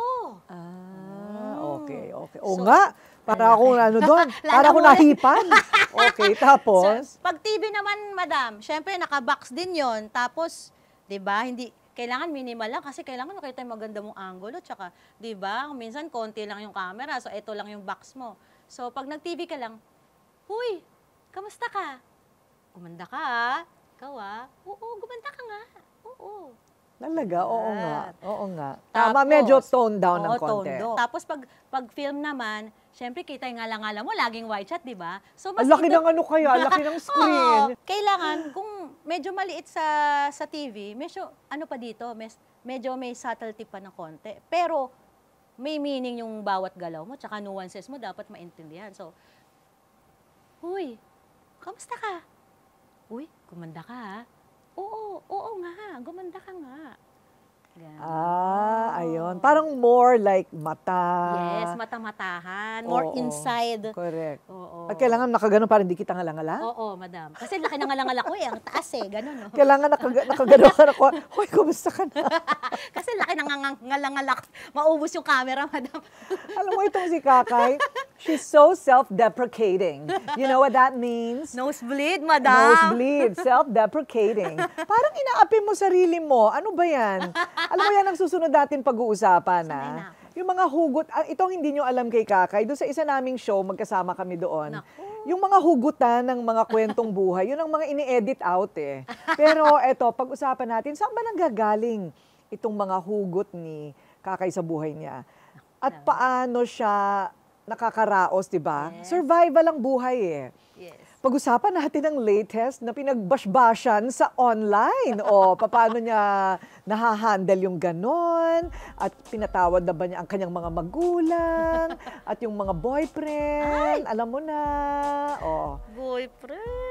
[SPEAKER 1] Ah, okay, okay. O
[SPEAKER 3] So,
[SPEAKER 1] nga, para akong ano doon, para akong
[SPEAKER 3] Lalamunan.
[SPEAKER 1] nahipan. Okay, tapos?
[SPEAKER 3] So, pag T V naman, madam, syempre naka-box din yon. Tapos, 'di ba, hindi kailangan minimal lang kasi kailangan makita yung maganda mong angulo, tsaka 'di ba, minsan konti lang yung camera, so ito lang yung box mo. So, pag nag-T V ka lang, "Huy, kamusta ka? Gumanda ka, ah. Ikaw, ah. Oo, gumanda ka nga. Oo."
[SPEAKER 1] Talaga, oo
[SPEAKER 3] Yan.
[SPEAKER 1] nga. Oo nga. Tama,
[SPEAKER 3] Tapos,
[SPEAKER 1] medyo tone down ng
[SPEAKER 3] oo,
[SPEAKER 1] konti.
[SPEAKER 3] tone down. Tapos pag pag film naman, syempre kita yung ngala-ngala mo, laging white shot, 'di ba? So
[SPEAKER 1] Ang laki
[SPEAKER 3] ito-
[SPEAKER 1] ng ano kaya, ang laki ng screen.
[SPEAKER 3] Oo, kailangan kung medyo maliit sa sa T V, medyo ano pa dito, mes, medyo may subtlety pa ng konti. Pero may meaning yung bawat galaw mo, tsaka nuances mo dapat maintindihan. So, Huy, kamusta ka? Uy, gumanda ka, ha? Oo, oo nga, gumanda ka nga. Ganun.
[SPEAKER 1] Ah, ayun. Parang more like mata.
[SPEAKER 3] Yes, mata-matahan, more
[SPEAKER 1] Oo.
[SPEAKER 3] inside.
[SPEAKER 1] Correct.
[SPEAKER 3] Oo.
[SPEAKER 1] At kailangan nakaganon para hindi kita ngalangala?
[SPEAKER 3] Oo, madam. Kasi laki ng ngalangala ko eh, ang taas eh, ganun, no?
[SPEAKER 1] Kailangan nakaga nakaganon ka na ko. Hoy, kumusta ka na?
[SPEAKER 3] Kasi laki ng ngalangala ko. Maubos yung camera, madam.
[SPEAKER 1] Alam mo itong si Kakay, she's so self-deprecating. You know what that means?
[SPEAKER 3] Nosebleed, madam.
[SPEAKER 1] Nosebleed, self-deprecating. Parang inaapi mo sarili mo. Ano ba yan? Alam mo yan ang susunod natin pag-uusapan,
[SPEAKER 3] Sanay na
[SPEAKER 1] na.
[SPEAKER 3] ako.
[SPEAKER 1] Yung mga hugot, ah, itong hindi nyo alam kay Kakay, doon sa isa naming show, magkasama kami doon.
[SPEAKER 3] Naku.
[SPEAKER 1] Yung mga hugutan ng mga kwentong buhay, yun ang mga ini-edit out eh. Pero eto, pag-usapan natin, saan ba nanggagaling itong mga hugot ni Kakay sa buhay niya? At paano siya nakakaraos, di ba?
[SPEAKER 3] Yes.
[SPEAKER 1] Survival ang buhay eh.
[SPEAKER 3] Yes.
[SPEAKER 1] Pag-usapan natin ang latest na pinagbashbashan sa online. O, paano niya nahahandle yung ganon? At pinatawad na ba niya ang kanyang mga magulang? At yung mga boyfriend? Alam mo na. O.
[SPEAKER 3] Boyfriend.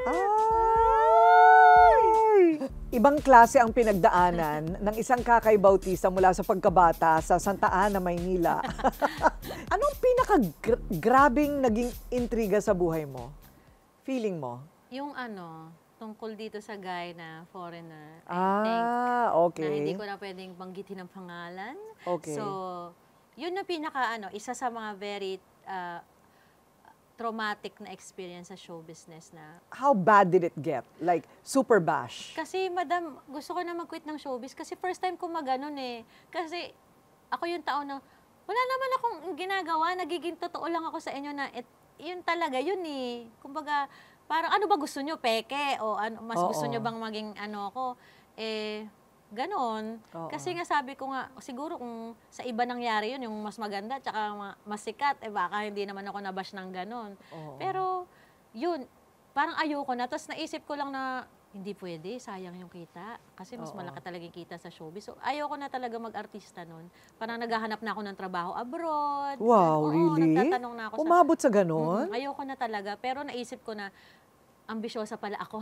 [SPEAKER 1] Ay! Ibang klase ang pinagdaanan ng isang Kakay Bautista mula sa pagkabata sa Santa Ana, Maynila. Anong pinaka-grabing naging intriga sa buhay mo? Feeling mo?
[SPEAKER 2] Yung ano, tungkol dito sa guy na foreigner, I think,
[SPEAKER 1] Ah,
[SPEAKER 2] na hindi
[SPEAKER 1] okay.
[SPEAKER 2] ko na pwedeng banggitin ang pangalan.
[SPEAKER 1] Okay.
[SPEAKER 2] So, yun na pinaka ano, isa sa mga very uh, traumatic na experience sa show business na.
[SPEAKER 1] How bad did it get? Like, super bash?
[SPEAKER 2] Kasi madam, gusto ko na mag-quit ng showbiz kasi first time ko maganon eh. Kasi ako yung tao na, wala naman akong ginagawa, nagiging totoo lang ako sa inyo na it, yun talaga, yun eh. Kumbaga, parang ano ba gusto nyo, peke? O ano, mas
[SPEAKER 1] Oo.
[SPEAKER 2] gusto nyo bang maging ano ako? Eh, ganon.
[SPEAKER 1] Oo.
[SPEAKER 2] Kasi nga sabi ko nga, siguro kung sa iba nangyari yun, yung mas maganda, tsaka ma- mas sikat, eh baka hindi naman ako nabash ng ganon.
[SPEAKER 1] Oo.
[SPEAKER 2] Pero, yun, parang ayoko na. Tapos naisip ko lang na, hindi pwede, sayang yung kita. Kasi mas
[SPEAKER 1] Oo.
[SPEAKER 2] malaki talaga yung kita sa showbiz. So, ayoko na talaga mag-artista nun. Parang naghahanap na ako ng trabaho abroad.
[SPEAKER 1] Wow,
[SPEAKER 2] Oo,
[SPEAKER 1] really?
[SPEAKER 2] nagtatanong na ako sa...
[SPEAKER 1] Umabot sa ganon?
[SPEAKER 2] Mm, ayoko na talaga. Pero naisip ko na, ambisyosa pala ako.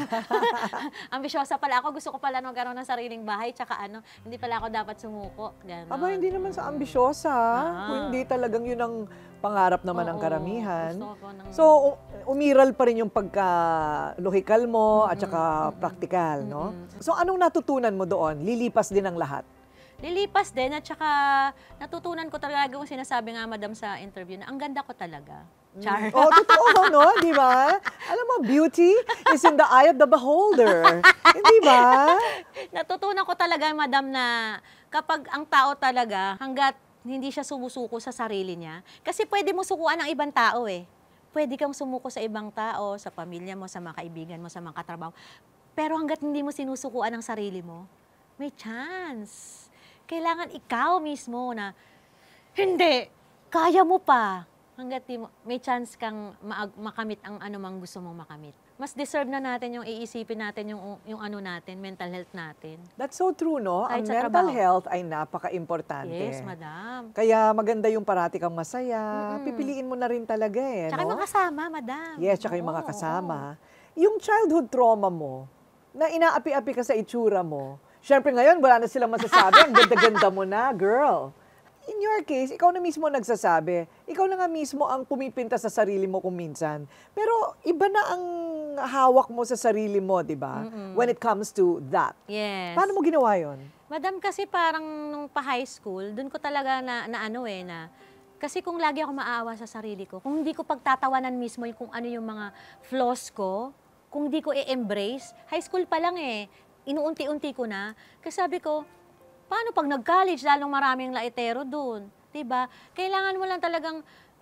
[SPEAKER 2] ambisyosa pala ako. Gusto ko pala magkaroon ng sariling bahay. Tsaka ano, hindi pala ako dapat sumuko. Ganon.
[SPEAKER 1] Aba, hindi naman sa ambisyosa.
[SPEAKER 2] Ah.
[SPEAKER 1] Kung hindi talagang yun ang pangarap naman ng
[SPEAKER 2] Oo,
[SPEAKER 1] karamihan.
[SPEAKER 2] gusto ko ng-
[SPEAKER 1] So, u- umiral pa rin yung pagka-lohikal mo at saka praktikal, no? So, anong natutunan mo doon? Lilipas din ang lahat.
[SPEAKER 2] Lilipas din at saka natutunan ko talaga yung sinasabi nga madam sa interview na ang ganda ko talaga. Char.
[SPEAKER 1] Oh, totoo, no? Di ba? Alam mo, beauty is in the eye of the beholder. Hindi ba?
[SPEAKER 2] Natutunan ko talaga madam na kapag ang tao talaga hanggat hindi siya sumusuko sa sarili niya, kasi pwede mo sukuan ng ibang tao eh. Pwede kang sumuko sa ibang tao, sa pamilya mo, sa mga kaibigan mo, sa mga katrabaho. Pero hanggat hindi mo sinusukuan ang sarili mo, may chance. Kailangan ikaw mismo na, hindi, kaya mo pa. Hanggat di mo, may chance kang maag- makamit ang anumang gusto mong makamit. Mas deserve na natin yung iisipin natin yung, yung ano natin, mental health natin.
[SPEAKER 1] That's so true, no?
[SPEAKER 2] Kahit
[SPEAKER 1] Ang
[SPEAKER 2] sa
[SPEAKER 1] mental
[SPEAKER 2] trabaho.
[SPEAKER 1] health ay napaka-importante.
[SPEAKER 2] Yes, madam.
[SPEAKER 1] Kaya maganda yung parati kang masaya. Pipiliin mo na rin talaga eh,
[SPEAKER 2] Tsaka
[SPEAKER 1] no?
[SPEAKER 2] yung mga kasama, madam.
[SPEAKER 1] Yes, tsaka yung
[SPEAKER 2] Oo,
[SPEAKER 1] mga
[SPEAKER 2] oo.
[SPEAKER 1] kasama. Yung childhood trauma mo, na inaapi-api ka sa itsura mo, syempre ngayon, wala na silang masasabi. Ang ganda-ganda mo na, girl. In your case, ikaw na mismo nagsasabi. Ikaw na nga mismo ang pumipinta sa sarili mo kung minsan. Pero iba na ang hawak mo sa sarili mo, di ba? When it comes to that.
[SPEAKER 2] Yes.
[SPEAKER 1] Paano mo ginawa yon?
[SPEAKER 2] Madam, kasi parang nung pa-high school, dun ko talaga na, na ano eh, na, kasi kung lagi ako maaawa sa sarili ko, kung hindi ko pagtatawanan mismo yung kung ano yung mga flaws ko, kung hindi ko i-embrace, high school pa lang eh, inuunti-unti ko na. Kasi sabi ko, paano pag nag-college, lalong maraming laitero dun? Diba? Kailangan mo lang talagang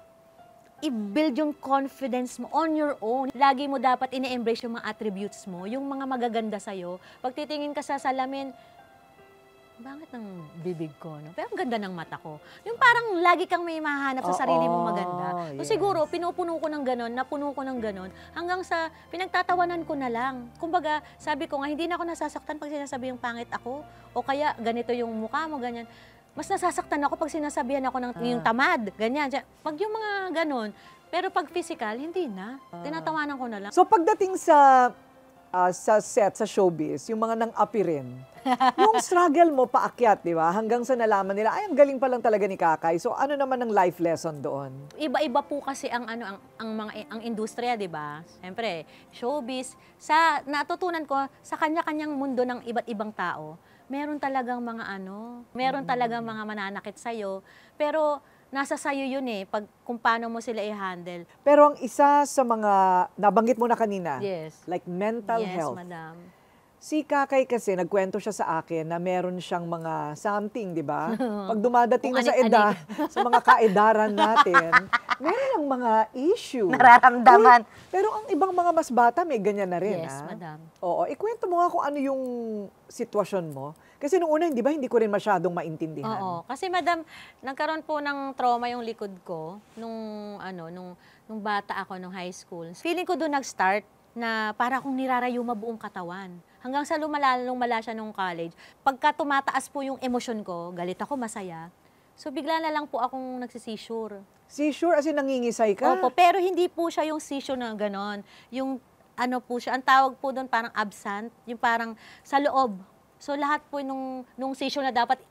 [SPEAKER 2] i-build yung confidence mo on your own. Lagi mo dapat ine-embrace yung mga attributes mo, yung mga magaganda sa'yo. Pag titingin ka sa salamin, bakit ng bibig ko? No? Pero ang ganda ng mata ko. Yung parang lagi kang may mahanap sa sarili mong maganda. So
[SPEAKER 1] yes.
[SPEAKER 2] siguro, pinupuno ko ng ganon, napuno ko ng ganon, hanggang sa pinagtatawanan ko na lang. Kumbaga, sabi ko nga, hindi na ako nasasaktan pag sinasabi yung pangit ako. O kaya, ganito yung mukha mo, ganyan. Mas nasasaktan ako pag sinasabihan ako ng yung tamad, ganyan. Pag yung mga ganon. Pero pag physical, hindi na. Tinatawanan ko na lang.
[SPEAKER 1] So pagdating sa ah, sa set, sa showbiz, yung mga nang-api rin, yung struggle mo paakyat, di ba? Hanggang sa nalaman nila, ay, ang galing pa lang talaga ni Kakay. So ano naman ang life lesson doon?
[SPEAKER 2] Iba-iba po kasi ang ano ang ang mga ang industriya, 'di ba? Siyempre, showbiz, sa natutunan ko sa kanya-kanyang mundo ng iba't ibang tao, meron talagang mga ano, meron talagang mga mananakit sa pero nasa sayo yun eh, pag kung paano mo sila i-handle.
[SPEAKER 1] Pero ang isa sa mga, nabanggit mo na kanina,
[SPEAKER 2] Yes.
[SPEAKER 1] like mental
[SPEAKER 2] yes,
[SPEAKER 1] health.
[SPEAKER 2] madam.
[SPEAKER 1] Si Kakay kasi, nagkwento siya sa akin na meron siyang mga something, di ba? Pag dumadating
[SPEAKER 2] Kung
[SPEAKER 1] na sa
[SPEAKER 2] anik-anik.
[SPEAKER 1] edad, sa mga kaedaran natin, meron ang mga issue.
[SPEAKER 3] Nararamdaman.
[SPEAKER 1] Uy, pero ang ibang mga mas bata, may ganyan na rin,
[SPEAKER 2] Yes,
[SPEAKER 1] ah.
[SPEAKER 2] madam.
[SPEAKER 1] Oo, ikwento mo nga kung ano yung sitwasyon mo. Kasi nung una, hindi ba, hindi ko rin masyadong maintindihan.
[SPEAKER 2] Oo, kasi madam, nagkaroon po ng trauma yung likod ko nung ano, nung nung bata ako nung high school. Feeling ko doon nag-start na para akong nirarayuma buong katawan. Hanggang sa lumala, lumala siya nung college. Pagka tumataas po yung emosyon ko, galit ako, masaya. So bigla na lang po akong nagsisisure.
[SPEAKER 1] Seizure, as in nangingisay ka?
[SPEAKER 2] Opo, pero hindi po siya yung seizure na ganon. Yung ano po siya, ang tawag po doon parang absent, yung parang sa loob. So lahat po nung, nung seizure na dapat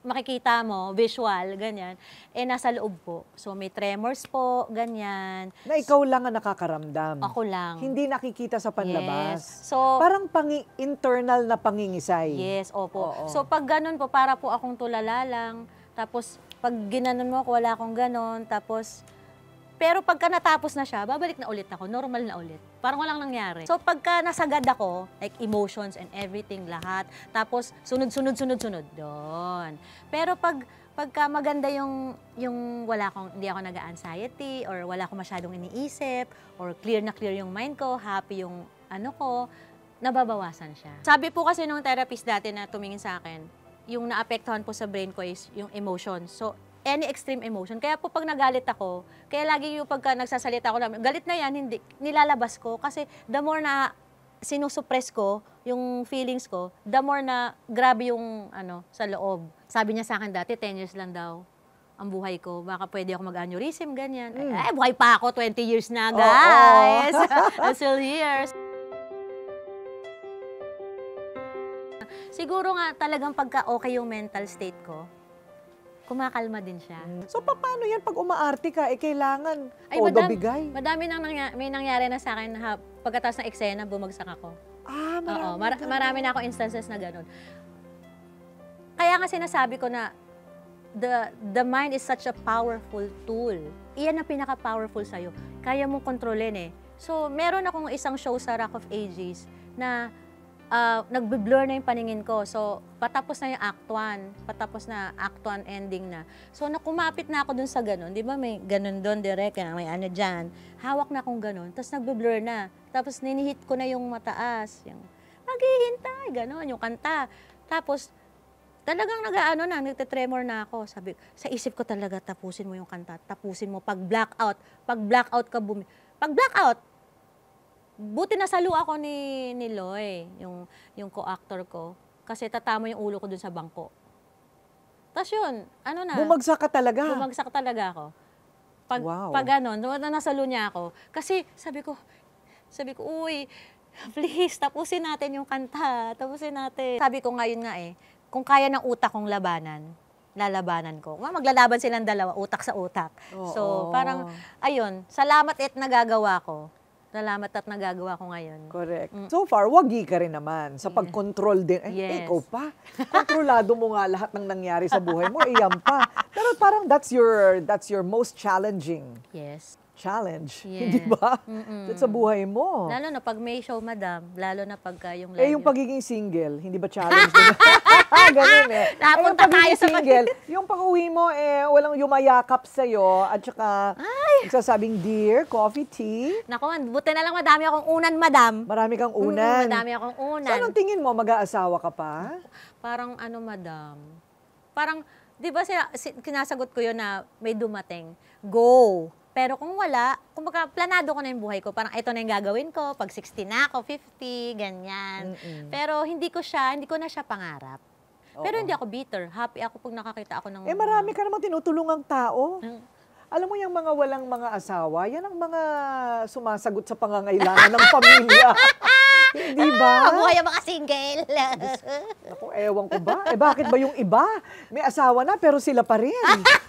[SPEAKER 3] makikita mo, visual, ganyan, eh nasa loob po. So may tremors po, ganyan.
[SPEAKER 1] Na ikaw lang ang nakakaramdam.
[SPEAKER 3] Ako lang.
[SPEAKER 1] Hindi nakikita sa panlabas.
[SPEAKER 3] Yes. So,
[SPEAKER 1] Parang pangi internal na pangingisay.
[SPEAKER 3] yes, opo.
[SPEAKER 1] Oo.
[SPEAKER 3] So pag ganun po, para po akong tulala lang. Tapos pag ginanon mo ako, wala akong ganon. Tapos, pero pagka natapos na siya, babalik na ulit ako. Normal na ulit. Parang walang nangyari. So pagka nasagad ako, like emotions and everything, lahat. Tapos sunod, sunod, sunod, sunod. Doon. Pero pag pagka maganda yung, yung wala akong, hindi ako nag-anxiety, or wala akong masyadong iniisip, or clear na clear yung mind ko, happy yung ano ko, nababawasan siya. Sabi po kasi nung therapist dati na tumingin sa akin, yung naapektuhan po sa brain ko is yung emotion. So, any extreme emotion. Kaya po pag nagalit ako, kaya lagi yung pagka nagsasalita ako, galit na yan, hindi, nilalabas ko. Kasi the more na sinusuppress ko yung feelings ko, the more na grabe yung ano sa loob. Sabi niya sa akin dati, ten years lang daw ang buhay ko. Baka pwede ako mag-aneurysm, ganyan.
[SPEAKER 1] Mm.
[SPEAKER 3] Eh, buhay pa ako, twenty years na,
[SPEAKER 1] Oo.
[SPEAKER 3] guys. I'm still here. Siguro nga talagang pagka okay yung mental state ko, kumakalma din siya.
[SPEAKER 1] So, paano yan pag umaarte ka? Eh, kailangan
[SPEAKER 3] Ay,
[SPEAKER 1] todo
[SPEAKER 3] madam-
[SPEAKER 1] bigay.
[SPEAKER 3] Madami nang nangya- may nangyari na sa akin na pagkatapos ng eksena, bumagsak ako.
[SPEAKER 1] Ah, marami.
[SPEAKER 3] Oo, mar- marami na ako instances na ganun. Kaya nga sinasabi ko na the the mind is such a powerful tool. Iyan ang pinaka-powerful sa'yo. Kaya mong kontrolin eh. So, meron akong isang show sa Rock of Ages na uh, nagbe-blur na yung paningin ko. So, patapos na yung act one. Patapos na act one ending na. So, nakumapit na ako dun sa ganun. Di ba may ganun dun, direct, may ano dyan. Hawak na akong ganun. Tapos nagbe-blur na. Tapos ninihit ko na yung mataas. Yung maghihintay, ganun, yung kanta. Tapos, talagang nag-ano na, nagte-tremor na ako. Sabi, sa isip ko talaga, tapusin mo yung kanta. Tapusin mo. Pag blackout, pag blackout ka bumi... Pag blackout, buti nasalo ako ni, ni Loy, yung, yung co-actor ko. Kasi tatama yung ulo ko dun sa bangko. Tapos yun, ano na.
[SPEAKER 1] Bumagsak ka talaga.
[SPEAKER 3] Bumagsak talaga ako. Pag,
[SPEAKER 1] Wow.
[SPEAKER 3] pag ano, na nasalo niya ako. Kasi sabi ko, sabi ko, uy, please, tapusin natin yung kanta. Tapusin natin. Sabi ko ngayon nga eh, kung kaya ng utak kong labanan, lalabanan ko. Ma, maglalaban silang dalawa, utak sa utak.
[SPEAKER 1] Oo.
[SPEAKER 3] So, parang, ayun, salamat at nagagawa ko. Salamat at nagagawa ko ngayon.
[SPEAKER 1] Correct. So far, wagi ka rin naman sa pag-control din. Eh,
[SPEAKER 3] Yes.
[SPEAKER 1] ikaw pa. Kontrolado mo nga lahat ng nangyari sa buhay mo. Eh, yan pa. Pero parang that's your, that's your most challenging
[SPEAKER 3] Yes.
[SPEAKER 1] challenge.
[SPEAKER 3] Yes.
[SPEAKER 1] Hindi ba?
[SPEAKER 3] Mm-mm.
[SPEAKER 1] Sa buhay mo.
[SPEAKER 3] Lalo na pag may show, madam. Lalo na pagka yung
[SPEAKER 1] Eh,
[SPEAKER 3] live.
[SPEAKER 1] yung pagiging single, hindi ba challenge din? Ganun eh. Eh, yung
[SPEAKER 3] Napunta tayo
[SPEAKER 1] pagiging
[SPEAKER 3] sa pag-
[SPEAKER 1] single, yung pag-uwi mo, eh, walang yumayakap sa'yo, at saka, nagsasabing, dear, coffee, tea,
[SPEAKER 3] Naku, buti na lang madami akong unan, madam.
[SPEAKER 1] marami kang
[SPEAKER 3] Mm,
[SPEAKER 1] unan.
[SPEAKER 3] madami akong unan.
[SPEAKER 1] So, anong tingin mo, mag-aasawa ka pa?
[SPEAKER 3] Parang ano, madam? Parang, di ba sina, si, kinasagot ko yun na may dumating, go. Pero kung wala, kung baka planado ko na yung buhay ko, parang ito na yung gagawin ko, pag sixty na ako, fifty, ganyan.
[SPEAKER 1] Mm-mm.
[SPEAKER 3] Pero hindi ko siya, hindi ko na siya pangarap. Pero
[SPEAKER 1] Oo.
[SPEAKER 3] hindi ako bitter. Happy ako pag nakakita ako ng...
[SPEAKER 1] Eh, marami ka namang tinutulungang tao.
[SPEAKER 3] Mm.
[SPEAKER 1] Alam mo, yung mga walang mga asawa, yan ang mga sumasagot sa pangangailangan ng pamilya. Hindi ba?
[SPEAKER 3] Ah, buhay ang mga single.
[SPEAKER 1] Ako, ewan ko ba? Eh, bakit ba yung iba? May asawa na, pero sila pa rin.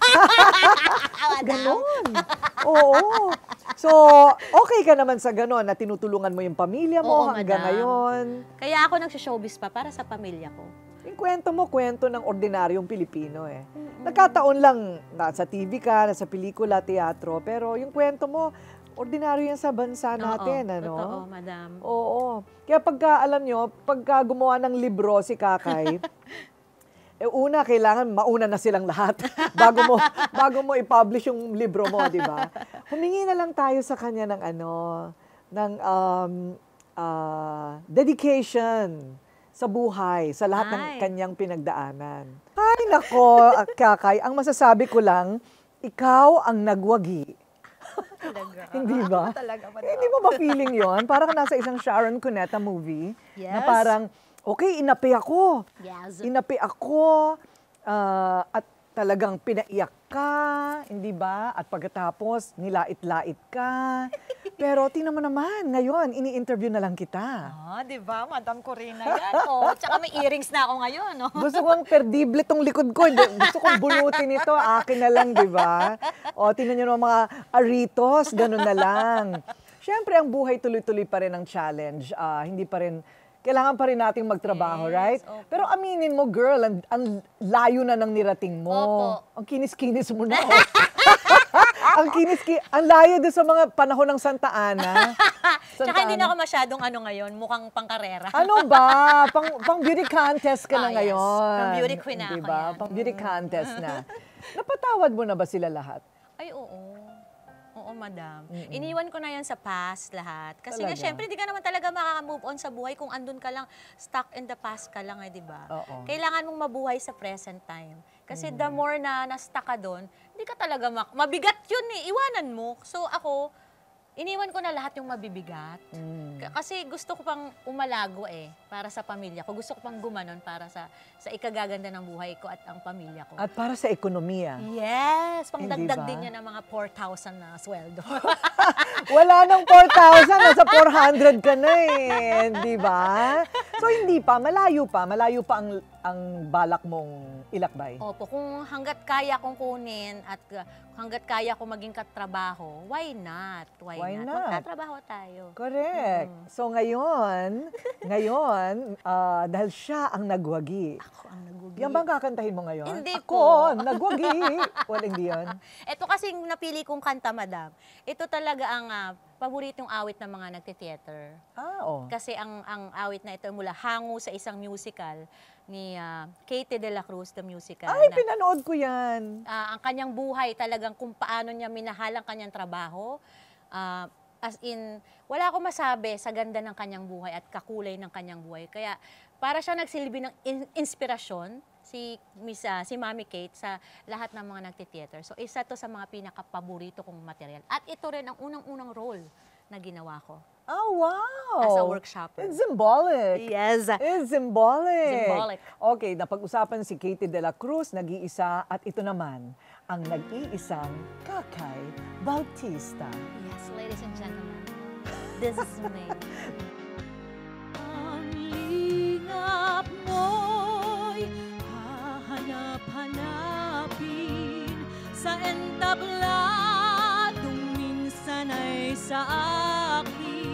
[SPEAKER 1] Ganon. Oo. So, okay ka naman sa ganon na tinutulungan mo yung pamilya mo
[SPEAKER 3] Oo,
[SPEAKER 1] hanggang
[SPEAKER 3] madam.
[SPEAKER 1] ngayon.
[SPEAKER 3] Kaya ako nagsishowbiz pa para sa pamilya ko.
[SPEAKER 1] Yung kwento mo, kwento ng ordinaryong Pilipino eh. Nagkataon lang, nasa T V ka, nasa pelikula, teatro, pero yung kwento mo, ordinaryo yan sa bansa natin,
[SPEAKER 3] Oo,
[SPEAKER 1] ano?
[SPEAKER 3] Totoo, madam.
[SPEAKER 1] Oo. Kaya pagka, alam nyo, pagka gumawa ng libro si Kakay, eh una, kailangan mauna na silang lahat bago mo bago mo i-publish yung libro mo, di ba? Humingi na lang tayo sa kanya ng ano, ng um, ah, dedication sa buhay, sa lahat ng
[SPEAKER 3] Ay.
[SPEAKER 1] kanyang pinagdaanan. Ay, nako, Kakay, ang masasabi ko lang, ikaw ang nagwagi. Hindi ba? Eh, Hindi mo ba feeling yon? Parang nasa isang Sharon Cuneta movie na
[SPEAKER 3] Yes.
[SPEAKER 1] parang, okay, inapi ako.
[SPEAKER 3] Yes.
[SPEAKER 1] Inapi ako ah, at talagang pinaiyak ka, hindi ba? At pagkatapos, nilait-lait ka. Pero tingnan mo naman, ngayon, ini-interview na lang kita.
[SPEAKER 3] Ah, di ba? Madam Corina yan. Oh, tsaka may earrings na ako ngayon, no?
[SPEAKER 1] Gusto kong perdible tong likod ko. Hindi, gusto kong bunutin ito. Akin na lang, di ba? O, tingnan nyo ng mga aritos, ganun na lang. Siyempre, ang buhay tuloy-tuloy pa rin ang challenge. Ah, hindi pa rin, kailangan pa rin nating magtrabaho,
[SPEAKER 3] Yes,
[SPEAKER 1] right?
[SPEAKER 3] opo.
[SPEAKER 1] Pero aminin mo, girl, ang, ang layo na ng nirating mo.
[SPEAKER 3] Opo.
[SPEAKER 1] Ang kinis-kinis mo na. Oh. ang kinis ang layo doon sa mga panahon ng Santa Ana. Santa
[SPEAKER 3] Tsaka hindi
[SPEAKER 1] Ana.
[SPEAKER 3] na ako masyadong ano ngayon, mukhang pangkarera.
[SPEAKER 1] Ano ba? Pang, pang beauty contest ka na
[SPEAKER 3] Ah, yes.
[SPEAKER 1] ngayon.
[SPEAKER 3] Pang beauty queen na ako
[SPEAKER 1] Diba?
[SPEAKER 3] yan.
[SPEAKER 1] Pang beauty contest na. Napatawad mo na ba sila lahat?
[SPEAKER 3] Ay, oo. Oo, madam. Iniwan ko na yan sa past lahat. Kasi nga,
[SPEAKER 1] Talaga?
[SPEAKER 3] syempre, hindi ka naman talaga makaka-move on sa buhay kung andun ka lang, stuck in the past ka lang, eh, di ba?
[SPEAKER 1] Oo.
[SPEAKER 3] Kailangan mong mabuhay sa present time. Kasi the more na na-stuck ka doon, hindi ka talaga, mak- mabigat yun eh, iwanan mo. So ako, iniwan ko na lahat yung mabibigat. K- Kasi gusto ko pang umalago eh, para sa pamilya ko. Gusto ko pang gumanon para sa sa ikagaganda ng buhay ko at ang pamilya ko.
[SPEAKER 1] At para sa ekonomiya.
[SPEAKER 3] Yes!
[SPEAKER 1] Hindi
[SPEAKER 3] Pangdagdag
[SPEAKER 1] ba?
[SPEAKER 3] din niya ng mga four thousand na sweldo.
[SPEAKER 1] Wala nang four thousand, nasa four hundred ka na eh. Di ba? So hindi pa, malayo pa. Malayo pa ang, ang balak mong ilakbay.
[SPEAKER 3] Opo, kung hanggat kaya kong kunin at uh, hanggat kaya ko maging katrabaho, why not? Why,
[SPEAKER 1] Why
[SPEAKER 3] not?
[SPEAKER 1] not?
[SPEAKER 3] Magtatrabaho tayo.
[SPEAKER 1] Correct. So ngayon, ngayon, ah, dahil siya ang nagwagi.
[SPEAKER 3] Ako ang nagugi.
[SPEAKER 1] Yan bang kakantahin mo ngayon?
[SPEAKER 3] Hindi
[SPEAKER 1] Ako,
[SPEAKER 3] po.
[SPEAKER 1] nagwagi. Well, hindi yun.
[SPEAKER 3] Ito kasing napili kong kanta, madam. Ito talaga ang ah, paboritong awit ng mga nagte-theater.
[SPEAKER 1] Ah, oh.
[SPEAKER 3] Kasi ang ang awit na ito mula hango sa isang musical ni ah, Katie de la Cruz, the musical.
[SPEAKER 1] Ay,
[SPEAKER 3] na-
[SPEAKER 1] pinanood ko yan.
[SPEAKER 3] ah, ang kanyang buhay talagang kung paano niya minahal ang kanyang trabaho. Ah, as in, wala akong masabi sa ganda ng kanyang buhay at kakulay ng kanyang buhay. Kaya para siya nagsilbi ng in- inspirasyon si Miss ah, si Mami Kate sa lahat ng mga nagte-theater. So isa to sa mga pinaka-paborito kong material. At ito rin ang unang-unang role na ginawa ko
[SPEAKER 1] Oh, wow.
[SPEAKER 3] as a workshopper.
[SPEAKER 1] It's symbolic.
[SPEAKER 3] Yes.
[SPEAKER 1] It's symbolic.
[SPEAKER 3] Symbolic.
[SPEAKER 1] Okay, napag-usapan si Katie de la Cruz, nag-iisa, at ito naman, ang nag-iisang Kakay Bautista.
[SPEAKER 3] Yes, ladies and gentlemen, this is me.
[SPEAKER 4] Ang lingap mo'y hahanap-hanapin sa entabladong minsan ay sa akin.